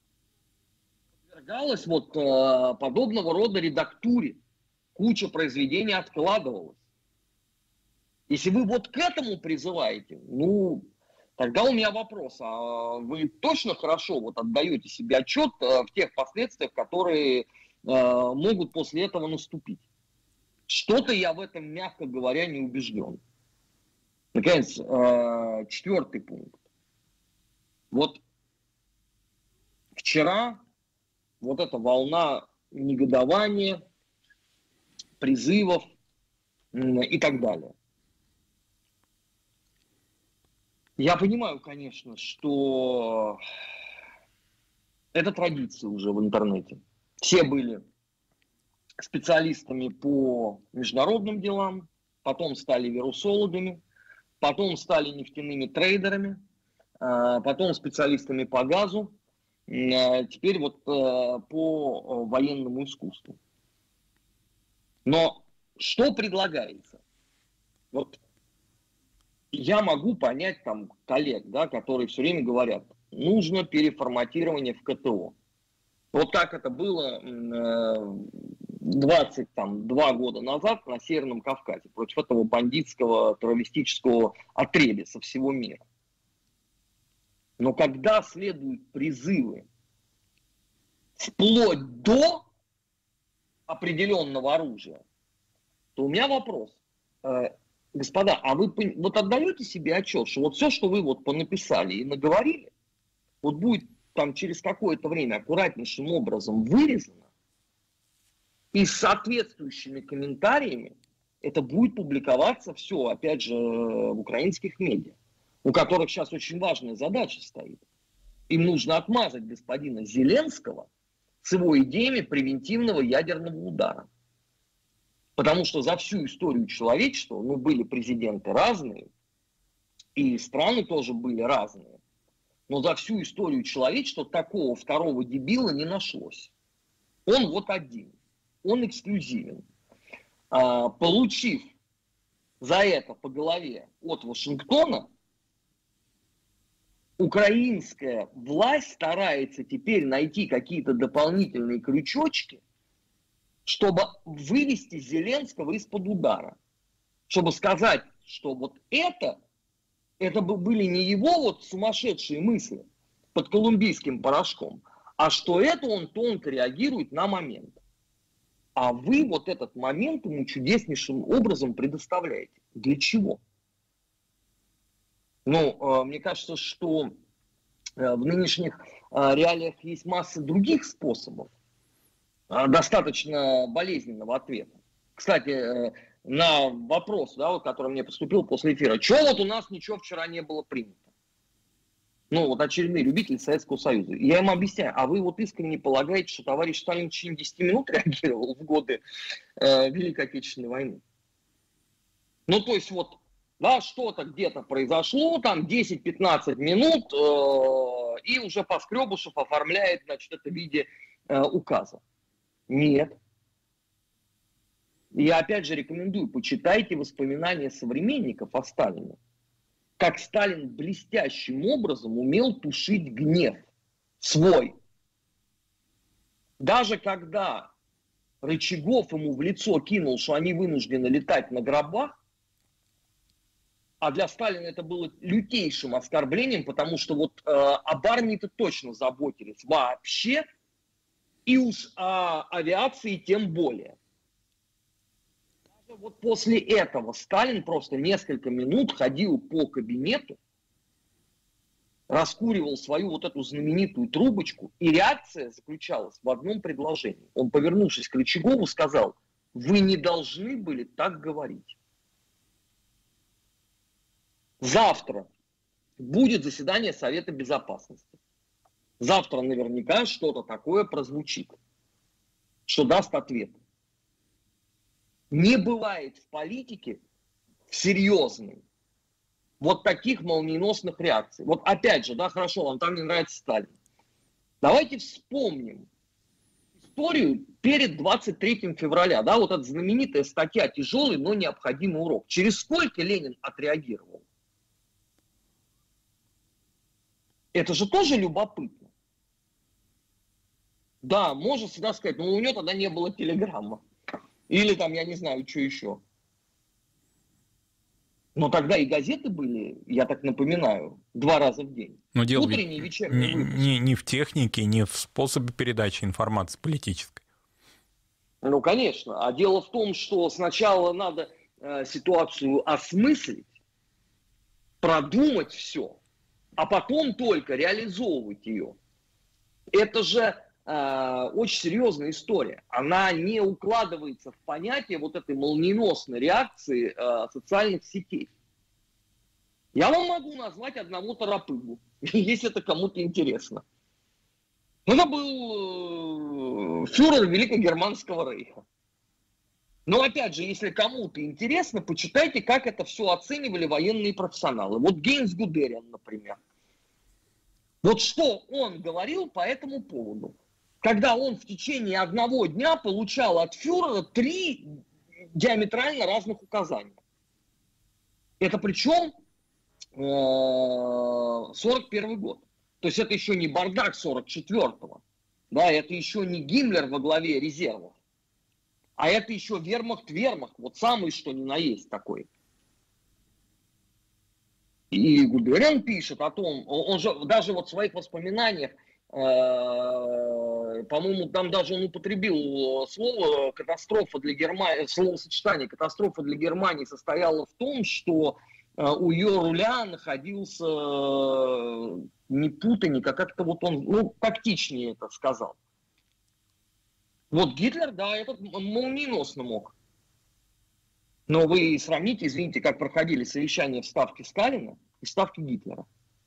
подвергалось вот э, подобного рода редактуре. Куча произведений откладывалась. Если вы вот к этому призываете, ну, тогда у меня вопрос. А вы точно хорошо вот отдаете себе отчет э, в тех последствиях, которые э, могут после этого наступить? Что-то я в этом, мягко говоря, не убежден. Наконец, э, четвертый пункт. Вот вчера вот эта волна негодования призывов и так далее. Я понимаю, конечно, что это традиция уже в интернете. Все были специалистами по международным делам, потом стали вирусологами, потом стали нефтяными трейдерами, потом специалистами по газу, теперь вот по военному искусству. Но что предлагается? Вот я могу понять там коллег, да, которые все время говорят, нужно переформатирование в ка тэ о. Вот так это было двадцать два года назад на Северном Кавказе против этого бандитского террористического отребья со всего мира. Но когда следуют призывы вплоть до определенного оружия, то у меня вопрос. Господа, а вы вот отдаете себе отчет, что вот все, что вы вот понаписали и наговорили, вот будет там через какое-то время аккуратнейшим образом вырезано, и с соответствующими комментариями это будет публиковаться все, опять же, в украинских медиа, у которых сейчас очень важная задача стоит. Им нужно отмазать господина Зеленского с его идеями превентивного ядерного удара. Потому что за всю историю человечества, ну, были президенты разные, и страны тоже были разные, но за всю историю человечества такого второго дебила не нашлось. Он вот один, он эксклюзивен. А, получив за это по голове от Вашингтона, украинская власть старается теперь найти какие-то дополнительные крючочки, чтобы вывести Зеленского из-под удара. Чтобы сказать, что вот это, это бы были не его вот сумасшедшие мысли под колумбийским порошком, а что это он тонко реагирует на момент. А вы вот этот момент ему чудеснейшим образом предоставляете. Для чего? Ну, мне кажется, что в нынешних реалиях есть масса других способов достаточно болезненного ответа. Кстати, на вопрос, да, вот, который мне поступил после эфира, что вот у нас ничего вчера не было принято? Ну, вот очередные любители Советского Союза. Я им объясняю, а вы вот искренне полагаете, что товарищ Сталин в течение десяти минут реагировал в годы э, Великой Отечественной войны? Ну, то есть вот, да, что-то где-то произошло, там десять-пятнадцать минут, э, и уже Поскребышев оформляет, значит, это в виде э, указа. Нет. Я опять же рекомендую, почитайте воспоминания современников о Сталине. Как Сталин блестящим образом умел тушить гнев свой. Даже когда Рычагов ему в лицо кинул, что они вынуждены летать на гробах, а для Сталина это было лютейшим оскорблением, потому что вот э, об армии-то точно заботились вообще, и уж о авиации тем более. Даже вот после этого Сталин просто несколько минут ходил по кабинету, раскуривал свою вот эту знаменитую трубочку, и реакция заключалась в одном предложении. Он, повернувшись к Рычагову, сказал: вы не должны были так говорить. Завтра будет заседание Совета Безопасности. Завтра наверняка что-то такое прозвучит, что даст ответ. Не бывает в политике в серьезной вот таких молниеносных реакций. Вот опять же, да, хорошо, вам там не нравится Сталин. Давайте вспомним историю перед двадцать третьим февраля, да, вот эта знаменитая статья «Тяжелый, но необходимый урок». Через сколько Ленин отреагировал? Это же тоже любопытно. Да, можно всегда сказать, но у него тогда не было телеграмма. Или там, я не знаю, что еще. Но тогда и газеты были, я так напоминаю, два раза в день. Но дело утренний, вечерний не, не, не в технике, не в способе передачи информации политической. Ну, конечно. А дело в том, что сначала надо э, ситуацию осмыслить, продумать все, а потом только реализовывать ее. Это же э, очень серьезная история. Она не укладывается в понятие вот этой молниеносной реакции э, социальных сетей. Я вам могу назвать одного торопыгу, если это кому-то интересно. Это был фюрер Великогерманского рейха. Но опять же, если кому-то интересно, почитайте, как это все оценивали военные профессионалы. Вот Гейнс Гудериан, например. Вот что он говорил по этому поводу. Когда он в течение одного дня получал от фюрера три диаметрально разных указания. Это причем сорок первый год. То есть это еще не бардак сорок четвёртого. Да, это еще не Гиммлер во главе резервов. А это еще вермахт-вермахт. Вот самый что ни на есть такой. И Гудериан пишет о том, он же даже вот в своих воспоминаниях, э, по-моему, там даже он употребил слово «катастрофа для Германии», словосочетание «катастрофа для Германии» состояло в том, что э, у ее руля находился э, не путаник, а как-то вот он, ну, тактичнее это сказал. Вот Гитлер, да, этот молниеносно мог. Но вы сравните, извините, как проходили совещания в Ставке Сталина и в Ставке Гитлера.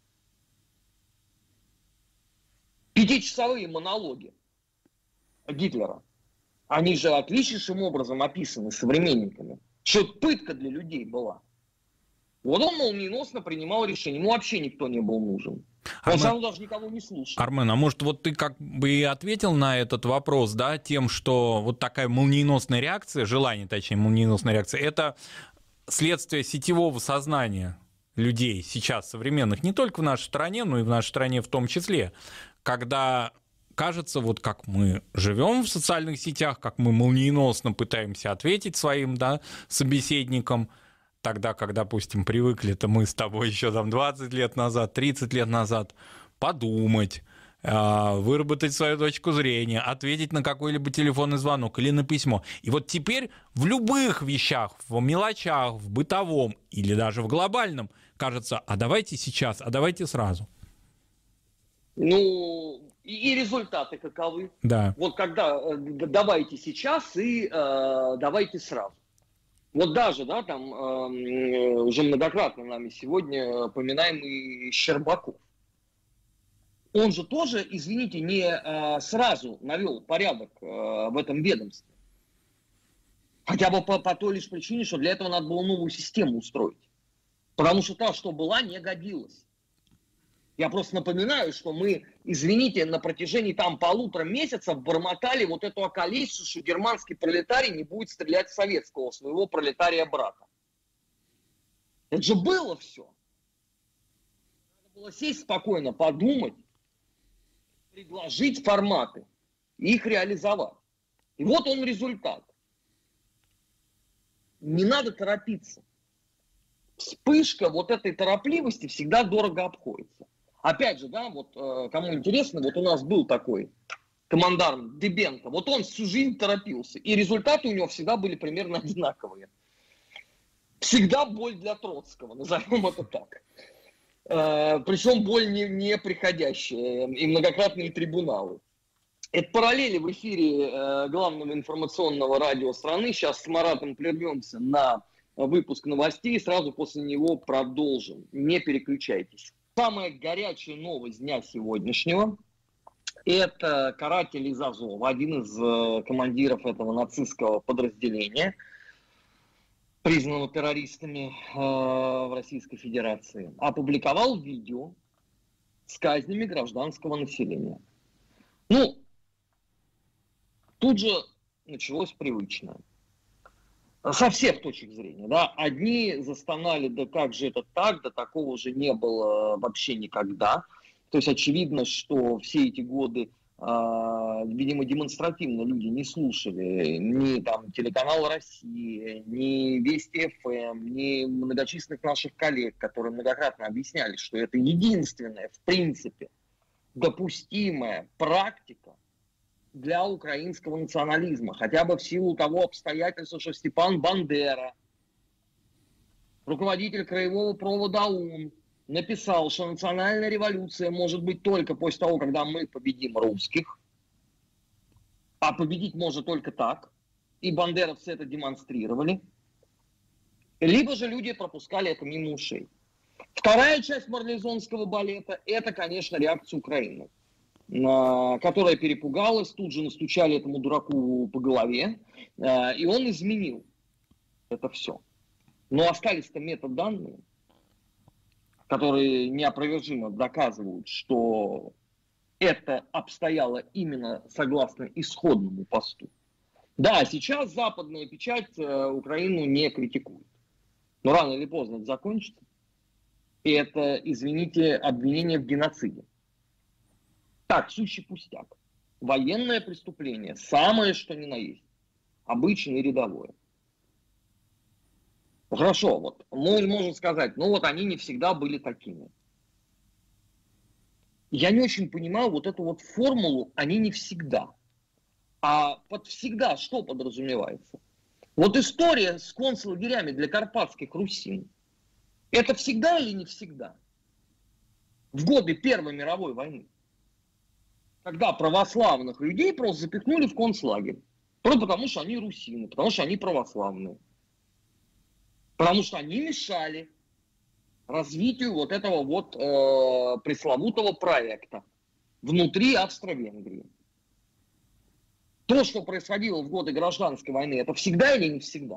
Пятичасовые монологи Гитлера, они же отличнейшим образом описаны современниками. Что это пытка для людей была. Вот он молниеносно принимал решение. Ему вообще никто не был нужен. Он Армен, сам даже никого не слушал. Армен, а может вот ты как бы и ответил на этот вопрос, да, тем, что вот такая молниеносная реакция, желание, точнее, молниеносная реакция, это следствие сетевого сознания людей сейчас современных, не только в нашей стране, но и в нашей стране в том числе, когда кажется, вот как мы живем в социальных сетях, как мы молниеносно пытаемся ответить своим, да, собеседникам, тогда, когда, допустим, привыкли-то мы с тобой еще там двадцать лет назад, тридцать лет назад подумать, выработать свою точку зрения, ответить на какой-либо телефонный звонок или на письмо. И вот теперь в любых вещах, в мелочах, в бытовом или даже в глобальном кажется, а давайте сейчас, а давайте сразу. Ну, и, и результаты каковы. Да. Вот когда э, давайте сейчас и э, давайте сразу. Вот даже, да, там э, уже многократно нами сегодня упоминаемый Щербаков. Он же тоже, извините, не э, сразу навел порядок э, в этом ведомстве. Хотя бы по, по той лишь причине, что для этого надо было новую систему устроить. Потому что та, что была, не годилась. Я просто напоминаю, что мы, извините, на протяжении там полутора месяцев бормотали вот эту околесицу, что германский пролетарий не будет стрелять в советского, своего пролетария-брата. Это же было все. Надо было сесть спокойно, подумать, предложить форматы и их реализовать. И вот он результат. Не надо торопиться. Вспышка вот этой торопливости всегда дорого обходится. Опять же, да, вот э, кому интересно, вот у нас был такой командарм Дебенко, вот он всю жизнь торопился, и результаты у него всегда были примерно одинаковые. Всегда боль для Троцкого, назовем это так. Э, причем боль не, не приходящая, и многократные трибуналы. Это параллели в эфире э, главного информационного радио страны. Сейчас с Маратом прервемся на выпуск новостей, сразу после него продолжим. Не переключайтесь. Самая горячая новость дня сегодняшнего – это каратель из Азова, один из э, командиров этого нацистского подразделения, признанного террористами э, в Российской Федерации, опубликовал видео с казнями гражданского населения. Ну, тут же началось привычное. Со всех точек зрения, да, одни застонали, да как же это так, да такого же не было вообще никогда. То есть очевидно, что все эти годы, э, видимо, демонстративно люди не слушали ни там телеканал России, ни Вести эф эм, ни многочисленных наших коллег, которые многократно объясняли, что это единственная, в принципе, допустимая практика для украинского национализма, хотя бы в силу того обстоятельства, что Степан Бандера, руководитель краевого провода ОУН, написал, что национальная революция может быть только после того, когда мы победим русских. А победить можно только так. И бандеровцы это демонстрировали. Либо же люди пропускали это мимо ушей. Вторая часть марлезонского балета – это, конечно, реакция Украины, которая перепугалась, тут же настучали этому дураку по голове, и он изменил это все. Но остались-то метаданные, которые неопровержимо доказывают, что это обстояло именно согласно исходному посту. Да, сейчас западная печать Украину не критикует. Но рано или поздно это закончится. И это, извините, обвинение в геноциде. Так, сущий пустяк. Военное преступление, самое что ни на есть. Обычное и рядовое. Хорошо, вот мы можем сказать, ну вот они не всегда были такими. Я не очень понимаю вот эту вот формулу «они не всегда». А под «всегда» что подразумевается? Вот история с концлагерями для карпатских русин. Это всегда или не всегда? В годы Первой мировой войны. Когда православных людей просто запихнули в концлагерь. Просто потому, что они русины, потому что они православные. Потому что они мешали развитию вот этого вот э, пресловутого проекта внутри Австро-Венгрии. То, что происходило в годы гражданской войны, это всегда или не всегда?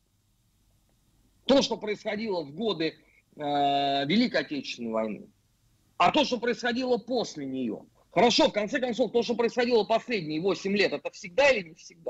То, что происходило в годы э, Великой Отечественной войны, а то, что происходило после нее. Хорошо, в конце концов, то, что происходило последние восемь лет, это всегда или не всегда?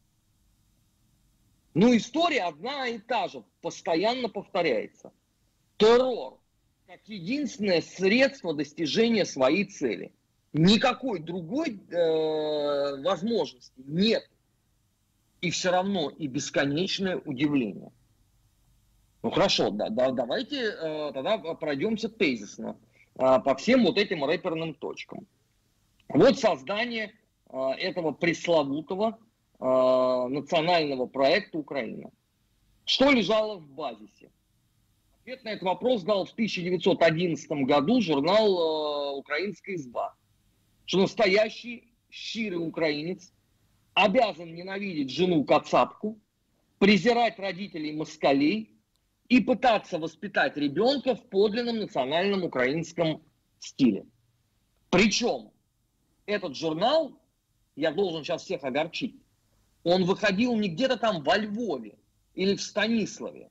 Ну, история одна и та же, постоянно повторяется. Террор как единственное средство достижения своей цели. Никакой другой э, возможности нет. И все равно и бесконечное удивление. Ну хорошо, да, да, давайте э, тогда пройдемся тезисно э, по всем вот этим рэперным точкам. Вот создание э, этого пресловутого э, национального проекта Украина. Что лежало в базисе? Ответ на этот вопрос дал в тысяча девятьсот одиннадцатом году журнал э, «Украинская изба». Что настоящий щирый украинец обязан ненавидеть жену-кацапку, презирать родителей москалей и пытаться воспитать ребенка в подлинном национальном украинском стиле. Причем этот журнал, я должен сейчас всех огорчить, он выходил не где-то там во Львове или в Станиславе,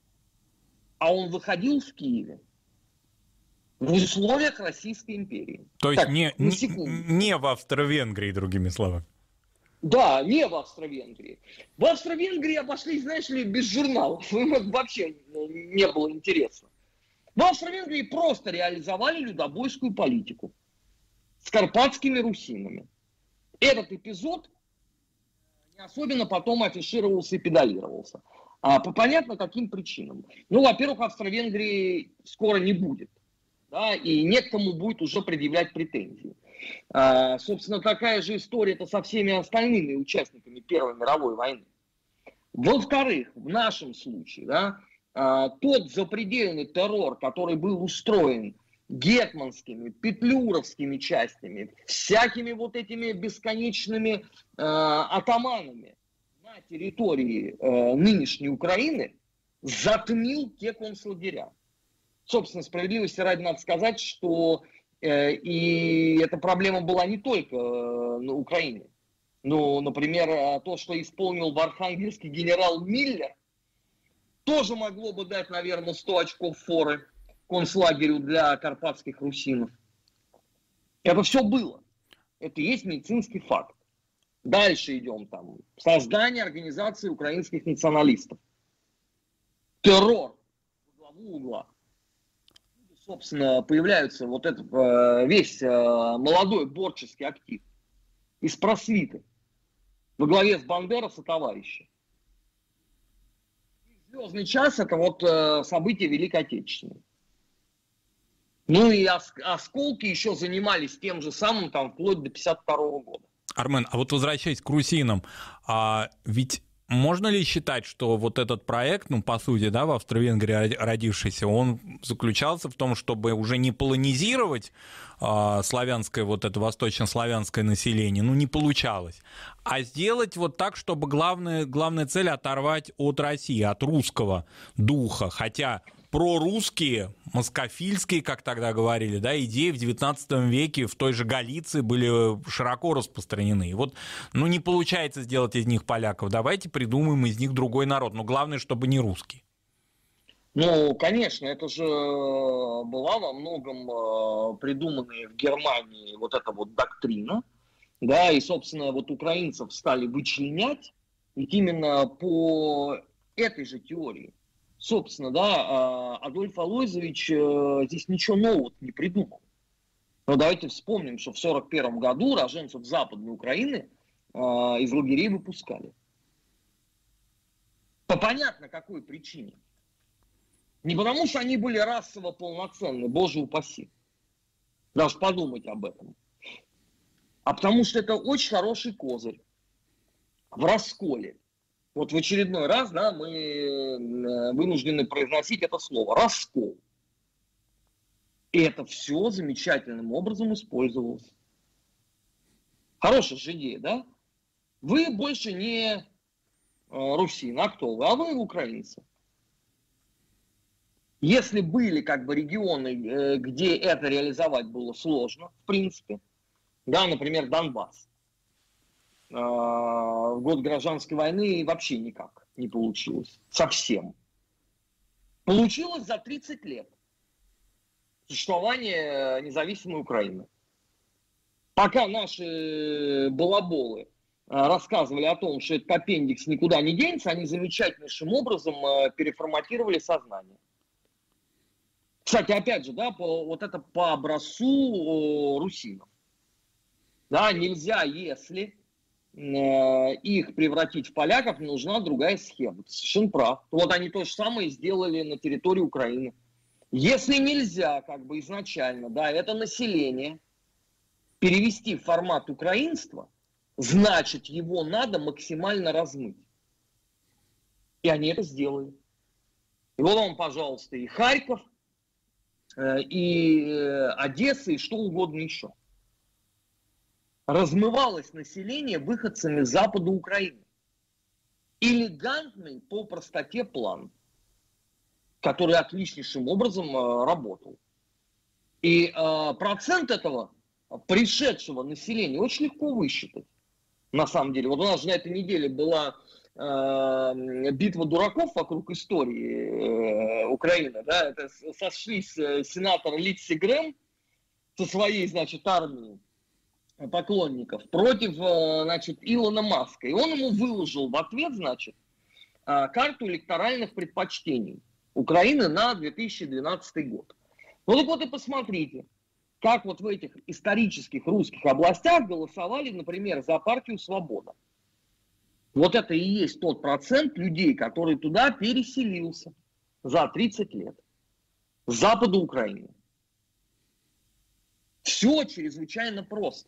а он выходил в Киеве. В условиях Российской империи. То есть так, не, не, не в Австро-Венгрии, другими словами. Да, не в Австро-Венгрии. В Австро-Венгрии обошлись, знаешь ли, без журналов. Им вообще не было интересно. В Австро-Венгрии просто реализовали людобойскую политику с карпатскими русинами. Этот эпизод не особенно потом афишировался и педалировался. А по понятно каким причинам. Ну, во-первых, Австро-Венгрии скоро не будет. Да, и не к кому будет уже предъявлять претензии. А, собственно, такая же история-то со всеми остальными участниками Первой мировой войны. Во-вторых, в нашем случае, да, а, тот запредельный террор, который был устроен гетманскими, петлюровскими частями, всякими вот этими бесконечными а, атаманами на территории а, нынешней Украины, затмил те концлагеря. Собственно, справедливости ради надо сказать, что э, и эта проблема была не только э, на Украине. Ну, например, то, что исполнил в Архангельске генерал Миллер, тоже могло бы дать, наверное, сто очков форы концлагерю для карпатских русинов. Это все было. Это и есть медицинский факт. Дальше идем там. Создание организации украинских националистов. Террор. В главу угла. Собственно, появляется вот этот весь молодой борческий актив из просвиты во главе с Бандера сотоварища. Звездный час — это вот события Великой Отечественной. Ну и осколки еще занимались тем же самым там вплоть до пятьдесят второго года. Армен, а вот возвращаясь к русинам, а ведь можно ли считать, что вот этот проект, ну, по сути, да, в Австро-Венгрии родившийся, он заключался в том, чтобы уже не полонизировать э, славянское, вот это восточнославянское население, ну, не получалось, а сделать вот так, чтобы главная, главная цель оторвать от России, от русского духа, хотя прорусские, москофильские, как тогда говорили, да, идеи в девятнадцатом веке в той же Галиции были широко распространены. И вот, ну, не получается сделать из них поляков, давайте придумаем из них другой народ, но главное, чтобы не русский. Ну, конечно, это же была во многом придуманная в Германии вот эта вот доктрина, да, и, собственно, вот украинцев стали вычленять, ведь именно по этой же теории. Собственно, да, Адольф Алойзович здесь ничего нового не придумал. Но давайте вспомним, что в сорок первом году роженцев Западной Украины из лагерей выпускали. По понятно какой причине. Не потому, что они были расово полноценны, боже упаси. Даже подумать об этом. А потому что это очень хороший козырь в расколе. Вот в очередной раз, да, мы вынуждены произносить это слово. Раскол. И это все замечательным образом использовалось. Хорошая же идея, да? Вы больше не русин, а кто вы? А вы украинцы. Если были как бы регионы, где это реализовать было сложно, в принципе, да, например, Донбасс, в год гражданской войны вообще никак не получилось. Совсем. Получилось за тридцать лет существования независимой Украины. Пока наши балаболы рассказывали о том, что этот аппендикс никуда не денется, они замечательнейшим образом переформатировали сознание. Кстати, опять же, да, по, вот это по образцу русинов. Да, нельзя, если их превратить в поляков, нужна другая схема. Ты совершенно прав. Вот они то же самое сделали на территории Украины. Если нельзя, как бы изначально, да, это население перевести в формат украинства, значит, его надо максимально размыть. И они это сделали. И вот вам, пожалуйста, и Харьков, и Одесса, и что угодно еще. Размывалось население выходцами с запада Украины. Элегантный по простоте план, который отличнейшим образом э, работал. И э, процент этого пришедшего населения очень легко высчитать. На самом деле. Вот у нас же на этой неделе была э, битва дураков вокруг истории э, Украины. Да? Это сошлись э, сенатор Линдси Грэм со своей, значит, армией поклонников против, значит, Илона Маска. И он ему выложил в ответ, значит, карту электоральных предпочтений Украины на две тысячи двенадцатый год. Ну так вот и посмотрите, как вот в этих исторических русских областях голосовали, например, за партию «Свобода». Вот это и есть тот процент людей, который туда переселился за тридцать лет. С запада Украины. Все чрезвычайно просто.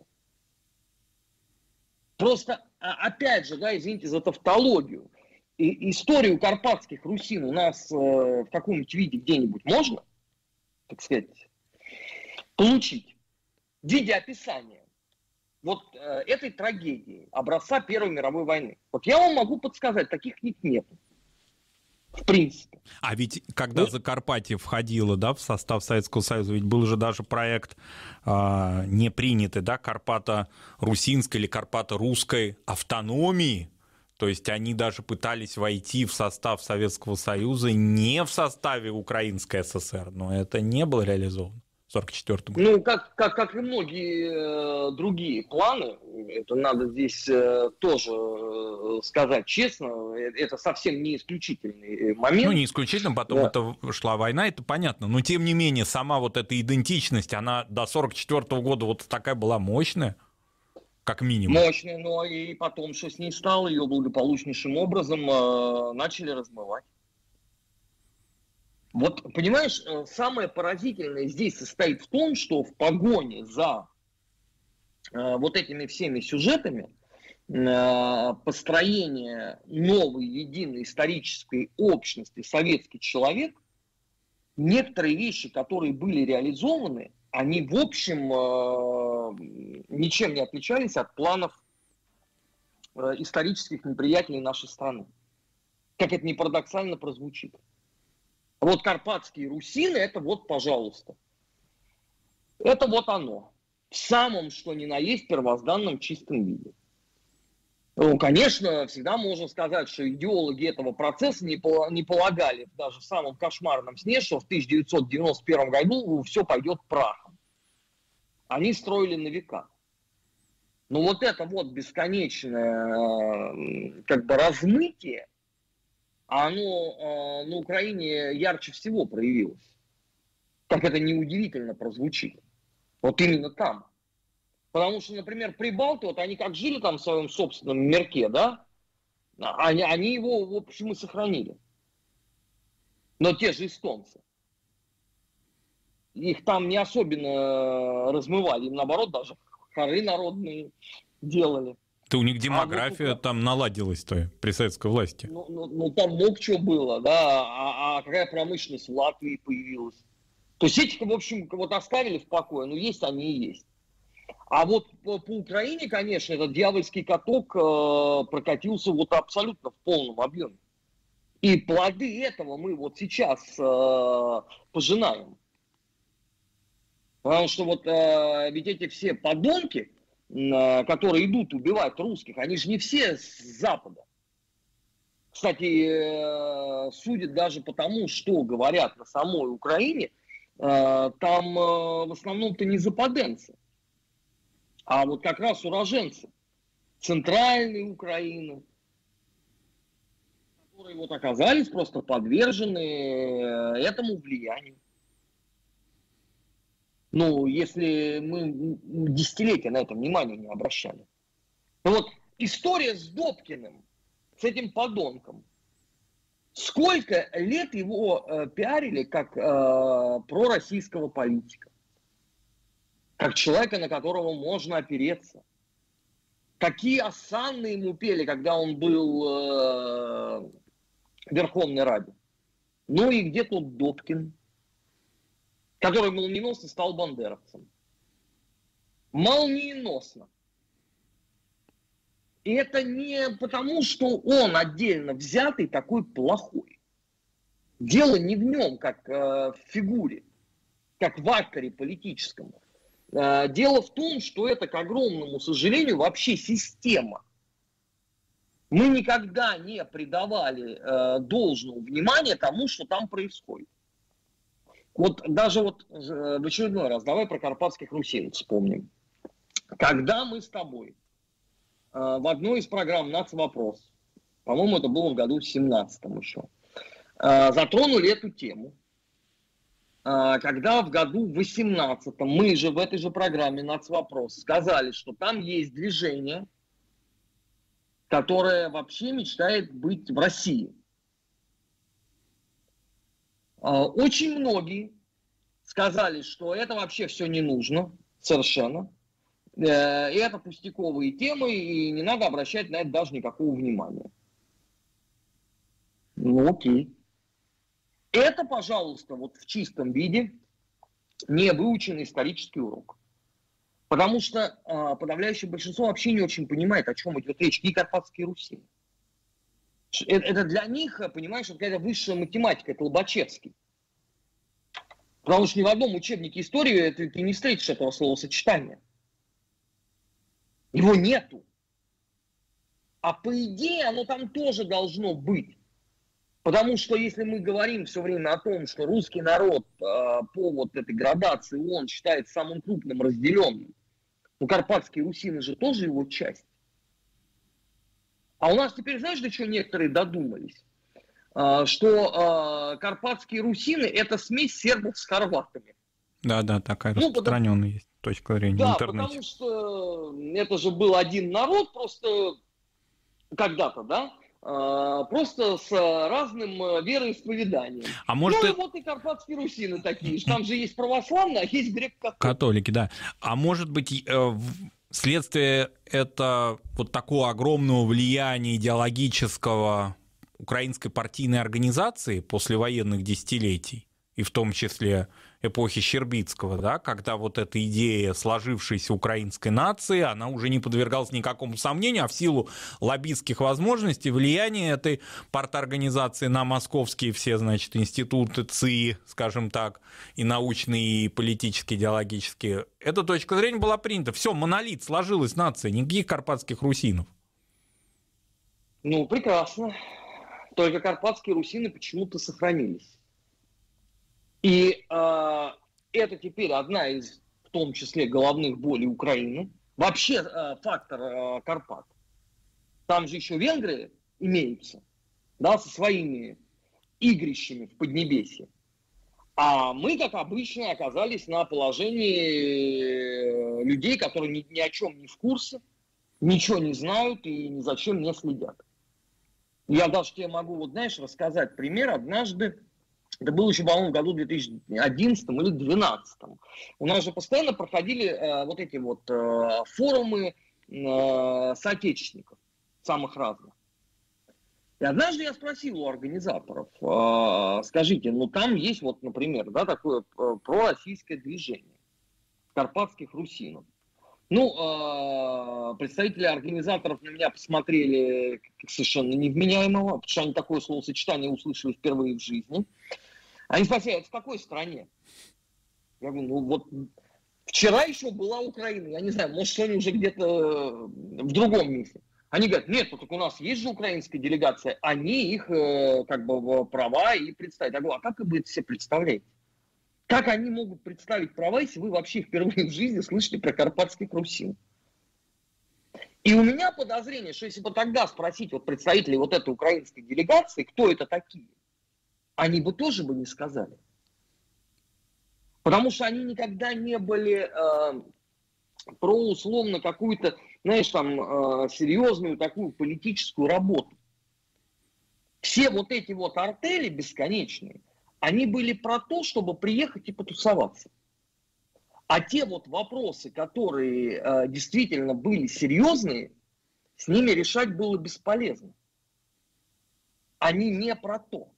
Просто, опять же, да, извините за тавтологию, и историю карпатских русин у нас э, в каком-нибудь виде где-нибудь можно, так сказать, получить в виде описания вот э, этой трагедии, образца Первой мировой войны. Вот я вам могу подсказать, таких книг нет. В принципе. А ведь когда ну, Закарпатье входило, да, в состав Советского Союза, ведь был же даже проект э, не принятый, да, карпато-русинской или карпато-русской автономии. То есть они даже пытались войти в состав Советского Союза не в составе Украинской ССР, но это не было реализовано. В сорок четвёртом году. Ну, как, как, как и многие э, другие планы, это надо здесь э, тоже э, сказать честно, это совсем не исключительный момент. Ну, не исключительно, потом да. это шла война, это понятно, но тем не менее сама вот эта идентичность, она до сорок четвёртого года вот такая была мощная, как минимум. Мощная, но и потом, что с ней стало, ее благополучнейшим образом э, начали размывать. Вот, понимаешь, самое поразительное здесь состоит в том, что в погоне за э, вот этими всеми сюжетами построения новой единой исторической общности советский человек, некоторые вещи, которые были реализованы, они в общем ничем не отличались от планов исторических неприятелей нашей страны. Как это ни парадоксально прозвучит. Вот карпатские русины, это вот, пожалуйста. Это вот оно. В самом, что ни на есть, первозданном чистом виде. Ну, конечно, всегда можно сказать, что идеологи этого процесса не, не полагали даже в самом кошмарном сне, что в тысяча девятьсот девяносто первом году все пойдет прахом. Они строили на века. Но вот это вот бесконечное как бы размытие, оно на Украине ярче всего проявилось. Как это неудивительно прозвучит. Вот именно там. Потому что, например, прибалты, вот они как жили там в своем собственном мирке, да, они, они его, в общем, и сохранили. Но те же эстонцы, их там не особенно размывали, им наоборот даже хоры народные делали. Да у них демография а вот, там наладилась-то при советской власти. Ну, ну, ну там много чего было, да, а, а какая промышленность в Латвии появилась. То есть этих, в общем, вот оставили в покое, но есть они и есть. А вот по, по Украине, конечно, этот дьявольский каток э, прокатился вот абсолютно в полном объеме. И плоды этого мы вот сейчас э, пожинаем. Потому что вот э, ведь эти все подонки, э, которые идут убивать русских, они же не все с Запада. Кстати, э, судят даже по тому, что говорят на самой Украине, э, там э, в основном-то не западенцы. А вот как раз уроженцы центральной Украины, которые вот оказались просто подвержены этому влиянию. Ну, если мы десятилетия на это внимание не обращали. Но вот история с Добкиным, с этим подонком, сколько лет его э, пиарили как э, пророссийского политика. Как человека, на которого можно опереться. Какие осанны ему пели, когда он был э, в Верховной Раде. Ну и где тут Добкин, который молниеносно стал бандеровцем. Молниеносно. И это не потому, что он отдельно взятый такой плохой. Дело не в нем, как э, в фигуре, как в акторе политическом. Дело в том, что это, к огромному сожалению, вообще система. Мы никогда не придавали э, должного внимания тому, что там происходит. Вот даже вот э, в очередной раз, давай про карпатских русин вспомним. Когда мы с тобой э, в одной из программ «Нацвопрос», по-моему, это было в году семнадцатом еще, э, затронули эту тему. Когда в году восемнадцатом мы же в этой же программе «Нацвопрос» сказали, что там есть движение, которое вообще мечтает быть в России. Очень многие сказали, что это вообще все не нужно совершенно. И это пустяковые темы, и не надо обращать на это даже никакого внимания. Ну окей. Это, пожалуйста, вот в чистом виде не выученный исторический урок. Потому что э, подавляющее большинство вообще не очень понимает, о чем идет речь. Какие карпатские русины? Это, это для них, понимаешь, какая-то высшая математика, это Лобачевский. Потому что ни в одном учебнике истории это, ты не встретишь этого словосочетания. Его нету. А по идее оно там тоже должно быть. Потому что если мы говорим все время о том, что русский народ э, по вот этой градации ООН считается самым крупным разделенным, то карпатские русины же тоже его часть. А у нас теперь, знаешь, до чего некоторые додумались? Э, что э, карпатские русины – это смесь сербов с хорватами. Да-да, такая ну, распространенная потому... есть точка зрения да, в интернете. Да, потому что это же был один народ просто когда-то, да? Просто с разным вероисповеданием. А может, ну и это... вот и карпатские русины такие. Там же есть православные, а есть греко-католики. Католики, да. А может быть, Следствие это вот такого огромного влияния идеологического украинской партийной организации послевоенных десятилетий, и в том числе эпохи Щербицкого, да, когда вот эта идея сложившейся украинской нации, она уже не подвергалась никакому сомнению, а в силу лоббистских возможностей, влияния этой парторганизации на московские все, значит, институты ЦИ, скажем так, и научные, и политические, идеологические, эта точка зрения была принята. Все, монолит, сложилась нация, никаких карпатских русинов. Ну, прекрасно. Только карпатские русины почему-то сохранились. И э, это теперь одна из, в том числе, головных болей Украины. Вообще э, фактор э, Карпат. Там же еще венгры имеются, да, со своими игрищами в Поднебесье. А мы, как обычно, оказались на положении людей, которые ни, ни о чем не в курсе, ничего не знают и ни за чем не следят. Я даже тебе могу, вот знаешь, рассказать пример. Однажды, это было еще, по-моему, в году две тысячи одиннадцатом или две тысячи двенадцатом. У нас же постоянно проходили э, вот эти вот э, форумы э, соотечественников, самых разных. И однажды я спросил у организаторов, э, скажите, ну там есть вот, например, да, такое э, пророссийское движение карпатских русинов. Ну, э, представители организаторов на меня посмотрели как совершенно невменяемого, потому что они такое словосочетание услышали впервые в жизни. Они спросили, это в какой стране? Я говорю, ну вот вчера еще была Украина, я не знаю, может, они уже где-то в другом месте. Они говорят, нет, ну так у нас есть же украинская делегация, они их э, как бы права и представить. Я говорю, а как вы это все представляете? Как они могут представить права, если вы вообще впервые в жизни слышали про карпатских русин? И у меня подозрение, что если бы тогда спросить вот представителей вот этой украинской делегации, кто это такие, они бы тоже бы не сказали. Потому что они никогда не были э, про условно какую-то, знаешь, там, э, серьезную такую политическую работу. Все вот эти вот артели бесконечные, они были про то, чтобы приехать и потусоваться. А те вот вопросы, которые э, действительно были серьезные, с ними решать было бесполезно. Они не про то.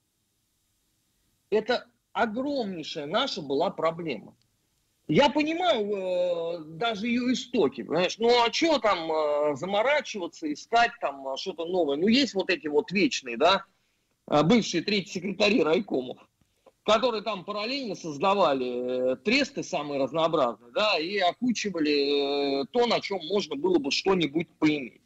Это огромнейшая наша была проблема. Я понимаю э, даже ее истоки, понимаешь, ну а что там э, заморачиваться, искать там э, что-то новое. Ну есть вот эти вот вечные, да, бывшие третьи секретари райкомов, которые там параллельно создавали тресты самые разнообразные, да, и окучивали то, на чем можно было бы что-нибудь поиметь.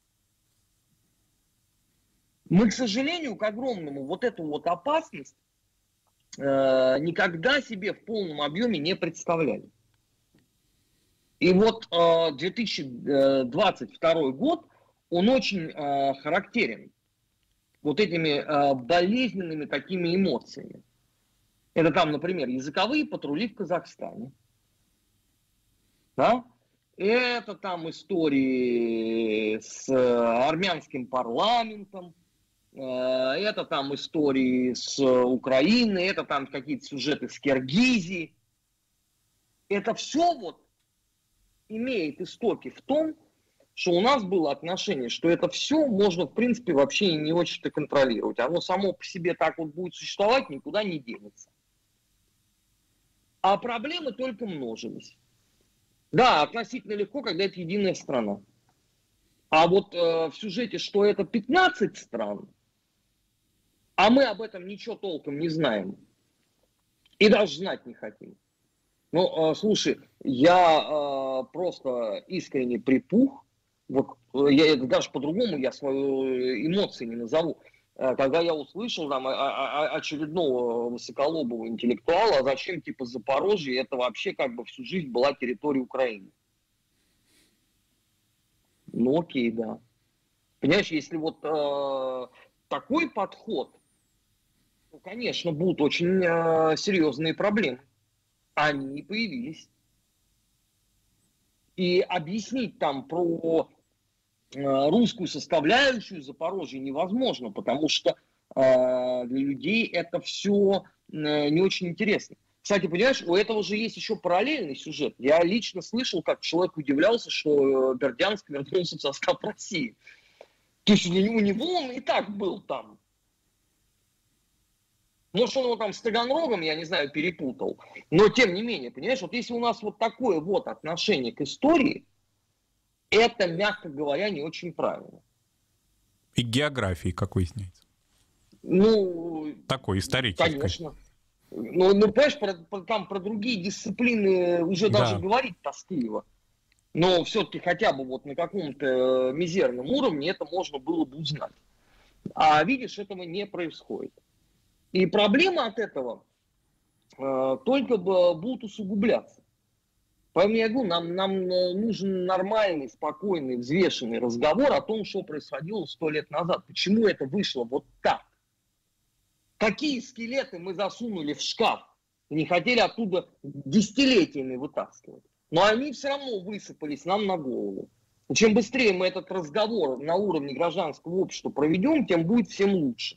Мы, к сожалению, к огромному вот эту вот опасность э, никогда себе в полном объеме не представляли. И вот э, две тысячи двадцать второй год, он очень э, характерен вот этими э, болезненными такими эмоциями. Это там, например, языковые патрули в Казахстане. Да? Это там истории с армянским парламентом. Это там истории с Украиной. Это там какие-то сюжеты с Киргизией. Это все вот имеет истоки в том, что у нас было отношение, что это все можно, в принципе, вообще не очень-то контролировать. Оно само по себе так вот будет существовать, никуда не денется. А проблемы только множились. Да, относительно легко, когда это единая страна. А вот э, в сюжете, что это пятнадцать стран, а мы об этом ничего толком не знаем. И даже знать не хотим. Ну, э, слушай, я э, просто искренне припух. Вот, я даже по-другому я свои эмоции не назову. Когда я услышал там очередного высоколобого интеллектуала, а зачем типа Запорожье, это вообще как бы всю жизнь была территория Украины. Ну окей, да. Понимаешь, если вот э, такой подход, то, конечно, будут очень э, серьезные проблемы. Они появились. И объяснить там про русскую составляющую Запорожья невозможно, потому что э, для людей это все э, не очень интересно. Кстати, понимаешь, у этого же есть еще параллельный сюжет. Я лично слышал, как человек удивлялся, что Бердянск вернулся в состав России. То есть у него он и так был там. Может, он его там с Таганрогом, я не знаю, перепутал. Но, тем не менее, понимаешь, вот если у нас вот такое вот отношение к истории, это, мягко говоря, не очень правильно. И к географии, как выясняется. Ну, такой исторический. Конечно. Ну, ну понимаешь, про, про, там про другие дисциплины уже да. даже говорить тоскливо. Но все-таки хотя бы вот на каком-то мизерном уровне это можно было бы узнать. А видишь, этого не происходит. И проблемы от этого э, только будут усугубляться. Поэтому я говорю, нам, нам нужен нормальный, спокойный, взвешенный разговор о том, что происходило сто лет назад. Почему это вышло вот так? Какие скелеты мы засунули в шкаф и не хотели оттуда десятилетиями вытаскивать. Но они все равно высыпались нам на голову. И чем быстрее мы этот разговор на уровне гражданского общества проведем, тем будет всем лучше.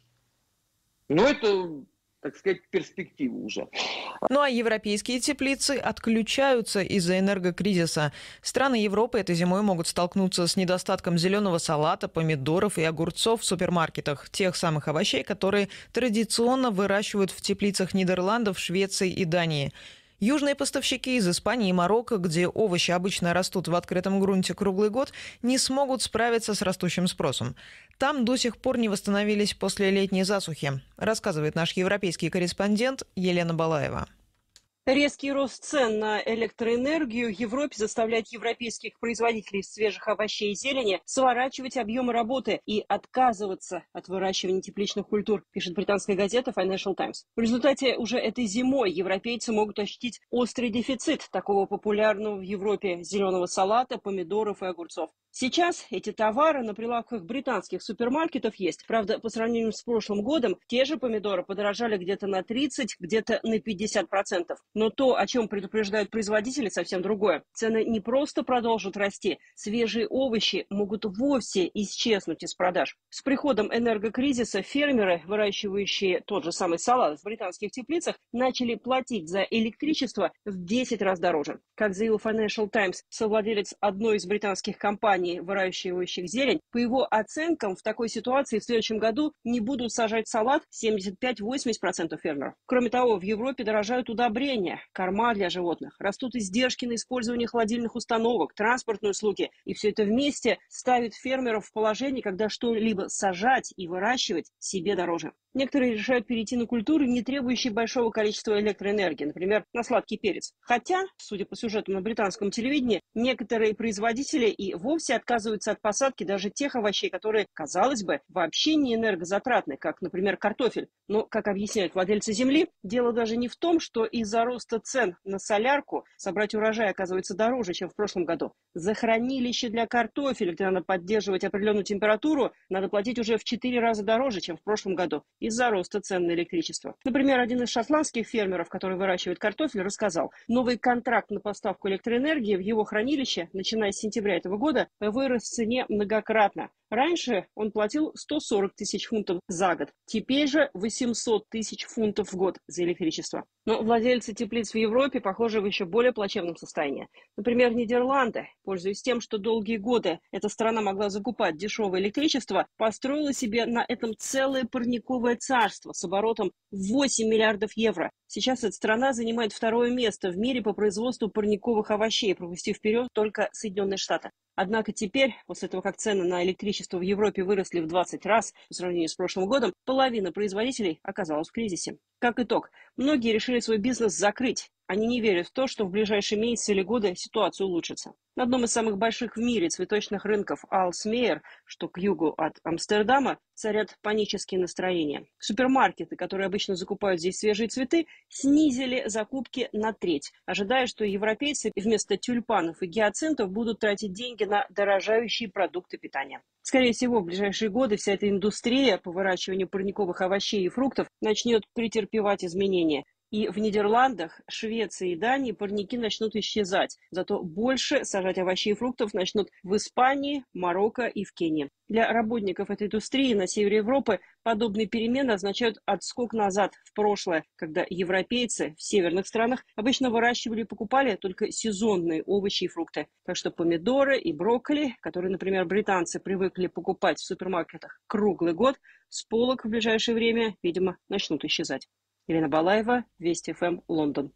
Но это, так сказать, перспектива уже. Ну а европейские теплицы отключаются из-за энергокризиса. Страны Европы этой зимой могут столкнуться с недостатком зеленого салата, помидоров и огурцов в супермаркетах. Тех самых овощей, которые традиционно выращивают в теплицах Нидерландов, Швеции и Дании. Южные поставщики из Испании и Марокко, где овощи обычно растут в открытом грунте круглый год, не смогут справиться с растущим спросом. Там до сих пор не восстановились после летней засухи, рассказывает наш европейский корреспондент Елена Балаева. Резкий рост цен на электроэнергию в Европе заставляет европейских производителей свежих овощей и зелени сворачивать объемы работы и отказываться от выращивания тепличных культур, пишет британская газета Financial Times. В результате уже этой зимой европейцы могут ощутить острый дефицит такого популярного в Европе зеленого салата, помидоров и огурцов. Сейчас эти товары на прилавках британских супермаркетов есть. Правда, по сравнению с прошлым годом, те же помидоры подорожали где-то на тридцать, где-то на пятьдесят процентов. Но то, о чем предупреждают производители, совсем другое. Цены не просто продолжат расти, свежие овощи могут вовсе исчезнуть из продаж. С приходом энергокризиса фермеры, выращивающие тот же самый салат в британских теплицах, начали платить за электричество в десять раз дороже. Как заявил Financial Times, совладелец одной из британских компаний, выращивающих зелень, по его оценкам, в такой ситуации в следующем году не будут сажать салат семьдесят пять - восемьдесят процентов фермеров. Кроме того, в Европе дорожают удобрения, корма для животных, растут издержки на использование холодильных установок, транспортные услуги. И все это вместе ставит фермеров в положение, когда что-либо сажать и выращивать себе дороже. Некоторые решают перейти на культуры, не требующие большого количества электроэнергии, например, на сладкий перец. Хотя, судя по сюжету на британском телевидении, некоторые производители и вовсе отказываются от посадки даже тех овощей, которые, казалось бы, вообще не энергозатратны, как, например, картофель. Но, как объясняют владельцы земли, дело даже не в том, что из-за роста цен на солярку собрать урожай оказывается дороже, чем в прошлом году. За хранилище для картофеля, где надо поддерживать определенную температуру, надо платить уже в четыре раза дороже, чем в прошлом году, из-за роста цен на электричество. Например, один из шотландских фермеров, который выращивает картофель, рассказал, новый контракт на поставку электроэнергии в его хранилище, начиная с сентября этого года, вырос в цене многократно. Раньше он платил сто сорок тысяч фунтов за год, теперь же восемьсот тысяч фунтов в год за электричество. Но владельцы теплиц в Европе, похоже, в еще более плачевном состоянии. Например, Нидерланды, пользуясь тем, что долгие годы эта страна могла закупать дешевое электричество, построила себе на этом целое парниковое царство с оборотом восемь миллиардов евро. Сейчас эта страна занимает второе место в мире по производству парниковых овощей, пропустив вперед только Соединенные Штаты. Однако теперь, после того, как цены на электричество в Европе выросли в двадцать раз по сравнению с прошлым годом, половина производителей оказалась в кризисе. Как итог, многие решили свой бизнес закрыть. Они не верят в то, что в ближайшие месяцы или годы ситуация улучшится. На одном из самых больших в мире цветочных рынков Aalsmeer, что к югу от Амстердама, царят панические настроения. Супермаркеты, которые обычно закупают здесь свежие цветы, снизили закупки на треть, ожидая, что европейцы вместо тюльпанов и гиацинтов будут тратить деньги на дорожающие продукты питания. Скорее всего, в ближайшие годы вся эта индустрия по выращиванию парниковых овощей и фруктов начнет претерпевать изменения. И в Нидерландах, Швеции и Дании парники начнут исчезать. Зато больше сажать овощей и фруктов начнут в Испании, Марокко и в Кении. Для работников этой индустрии на севере Европы подобные перемены означают отскок назад в прошлое, когда европейцы в северных странах обычно выращивали и покупали только сезонные овощи и фрукты. Так что помидоры и брокколи, которые, например, британцы привыкли покупать в супермаркетах круглый год, с полок в ближайшее время, видимо, начнут исчезать. Елена Балаева, Вести эф эм, Лондон.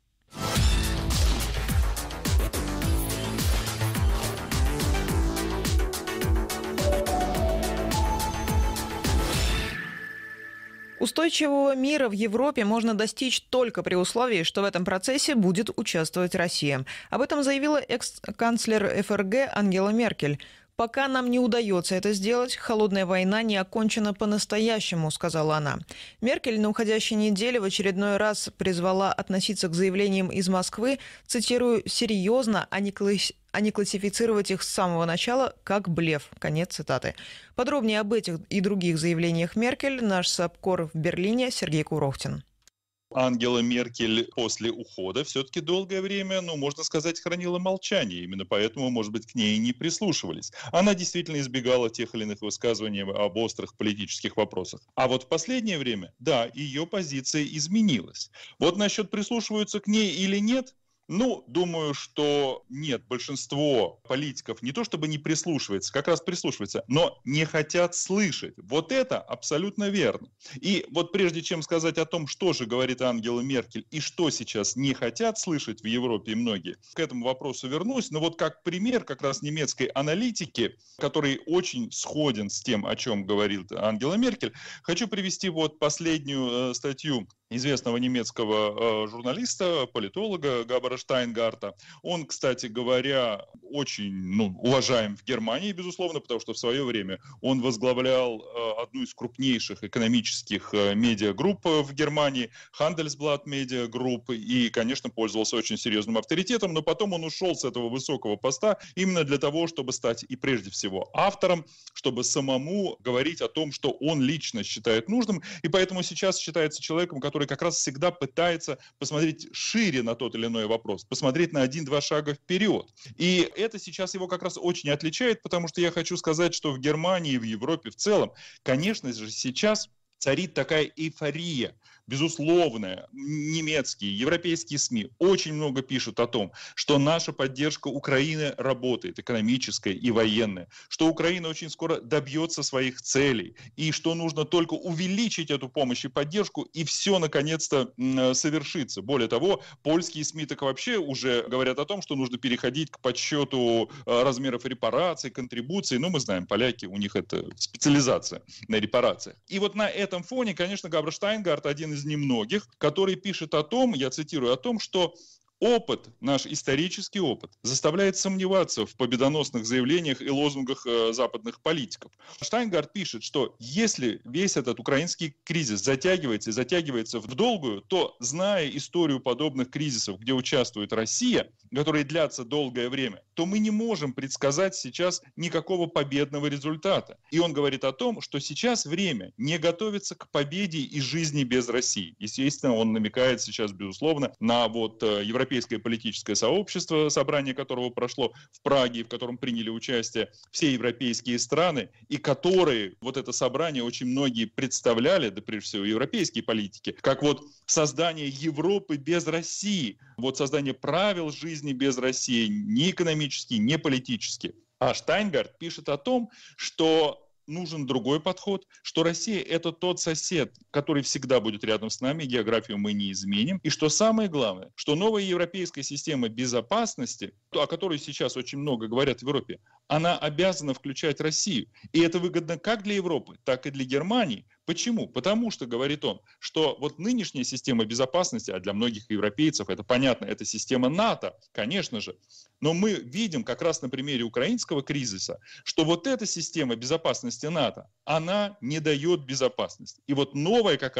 Устойчивого мира в Европе можно достичь только при условии, что в этом процессе будет участвовать Россия. Об этом заявила экс-канцлер эф эр гэ Ангела Меркель. «Пока нам не удается это сделать, холодная война не окончена по-настоящему», — сказала она. Меркель на уходящей неделе в очередной раз призвала относиться к заявлениям из Москвы, цитирую, «серьезно, а не, класс... а не классифицировать их с самого начала как блеф». Конец цитаты. Подробнее об этих и других заявлениях Меркель наш САПКОР в Берлине Сергей Курохтин. Ангела Меркель после ухода все-таки долгое время, ну, можно сказать, хранила молчание. Именно поэтому, может быть, к ней не прислушивались. Она действительно избегала тех или иных высказываний об острых политических вопросах. А вот в последнее время, да, ее позиция изменилась. Вот насчет прислушиваются к ней или нет, ну, думаю, что нет, большинство политиков не то чтобы не прислушивается, как раз прислушивается, но не хотят слышать. Вот это абсолютно верно. И вот прежде чем сказать о том, что же говорит Ангела Меркель и что сейчас не хотят слышать в Европе многие, к этому вопросу вернусь. Но вот как пример как раз немецкой аналитики, который очень сходен с тем, о чем говорит Ангела Меркель, хочу привести вот последнюю э, статью известного немецкого э, журналиста, политолога Габора Штайнгарта. Он, кстати говоря, очень ну, уважаем в Германии, безусловно, потому что в свое время он возглавлял э, одну из крупнейших экономических э, медиагрупп в Германии, Handelsblatt Media Group, и, конечно, пользовался очень серьезным авторитетом, но потом он ушел с этого высокого поста именно для того, чтобы стать и прежде всего автором, чтобы самому говорить о том, что он лично считает нужным, и поэтому сейчас считается человеком, который который как раз всегда пытается посмотреть шире на тот или иной вопрос, посмотреть на один-два шага вперед. И это сейчас его как раз очень отличает, потому что я хочу сказать, что в Германии и в Европе в целом, конечно же, сейчас царит такая эйфория, безусловная. Немецкие, европейские СМИ очень много пишут о том, что наша поддержка Украины работает, экономическая и военная, что Украина очень скоро добьется своих целей, и что нужно только увеличить эту помощь и поддержку, и все наконец-то совершится. Более того, польские СМИ так вообще уже говорят о том, что нужно переходить к подсчету размеров репараций, контрибуций. Ну, мы знаем, поляки, у них это специализация на репарациях. И вот на этом фоне, конечно, Габор Штайнгарт один из немногих, который пишет о том, я цитирую, о том, что опыт, наш исторический опыт, заставляет сомневаться в победоносных заявлениях и лозунгах э, западных политиков. Штайнгарт пишет, что если весь этот украинский кризис затягивается и затягивается в долгую, то, зная историю подобных кризисов, где участвует Россия, которые длятся долгое время, то мы не можем предсказать сейчас никакого победного результата. И он говорит о том, что сейчас время не готовится к победе и жизни без России. Естественно, он намекает сейчас, безусловно, на вот э, европейские Европейское политическое сообщество, собрание которого прошло в Праге, в котором приняли участие все европейские страны, и которые, вот это собрание, очень многие представляли, да прежде всего европейские политики, как вот создание Европы без России, вот создание правил жизни без России, не экономически, не политически. А Штайнгарт пишет о том, что нужен другой подход, что Россия – это тот сосед, который всегда будет рядом с нами, географию мы не изменим. И что самое главное, что новая европейская система безопасности, о которой сейчас очень много говорят в Европе, она обязана включать Россию. И это выгодно как для Европы, так и для Германии. Почему? Потому что, говорит он, что вот нынешняя система безопасности, а для многих европейцев это понятно, это система НАТО, конечно же, но мы видим как раз на примере украинского кризиса, что вот эта система безопасности НАТО, она не дает безопасности. И вот новая как раз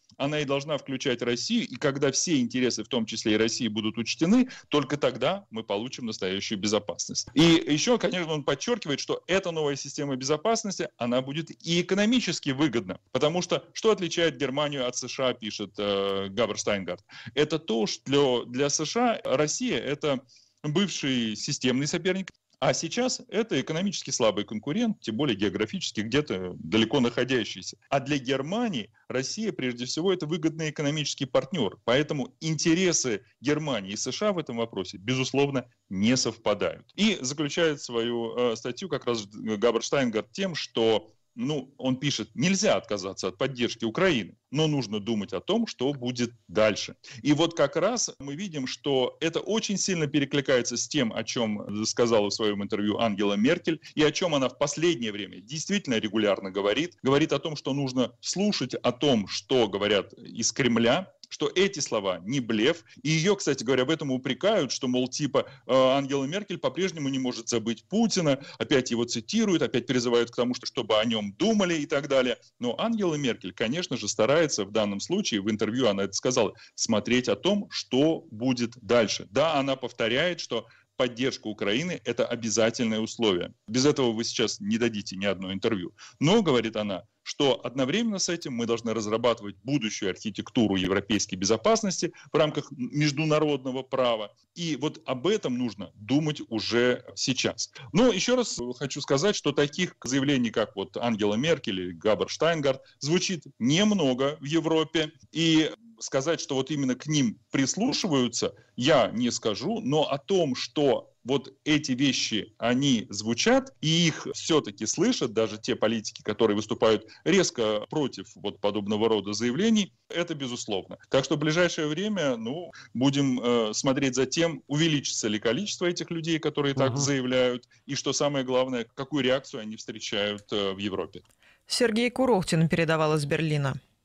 она и должна включать Россию, и когда все интересы, в том числе и России, будут учтены, только тогда мы получим настоящую безопасность. И еще, конечно, он подчеркивает, что эта новая система безопасности, она будет и экономически выгодна, потому что что отличает Германию от США, пишет э, Габр Штайнгарт, это то, что для, для США Россия – это бывший системный соперник, а сейчас это экономически слабый конкурент, тем более географически где-то далеко находящийся. А для Германии Россия, прежде всего, это выгодный экономический партнер. Поэтому интересы Германии и США в этом вопросе, безусловно, не совпадают. И заключает свою э, статью как раз Габр Штайнгарт тем, что ну, он пишет, нельзя отказаться от поддержки Украины, но нужно думать о том, что будет дальше. И вот как раз мы видим, что это очень сильно перекликается с тем, о чем сказала в своем интервью Ангела Меркель, и о чем она в последнее время действительно регулярно говорит. Говорит о том, что нужно слушать о том, что говорят из Кремля, что эти слова не блеф. И ее, кстати говоря, в этом упрекают, что, мол, типа Ангела Меркель по-прежнему не может забыть Путина, опять его цитируют, опять призывают к тому, что, чтобы о нем думали и так далее. Но Ангела Меркель, конечно же, старается в данном случае, в интервью она это сказала, смотреть о том, что будет дальше. Да, она повторяет, что поддержка Украины – это обязательное условие. Без этого вы сейчас не дадите ни одно интервью. Но, говорит она, что одновременно с этим мы должны разрабатывать будущую архитектуру европейской безопасности в рамках международного права. И вот об этом нужно думать уже сейчас. Но еще раз хочу сказать, что таких заявлений, как вот Ангела Меркель и Габр Штайнгарт, звучит немного в Европе. И сказать, что вот именно к ним прислушиваются, я не скажу, но о том, что вот эти вещи, они звучат, и их все-таки слышат, даже те политики, которые выступают резко против вот подобного рода заявлений, это безусловно. Так что в ближайшее время, ну, будем э, смотреть за тем, увеличится ли количество этих людей, которые так uh-huh. заявляют, и что самое главное, какую реакцию они встречают э, в Европе. Сергей Курохтин передавал из Берлина.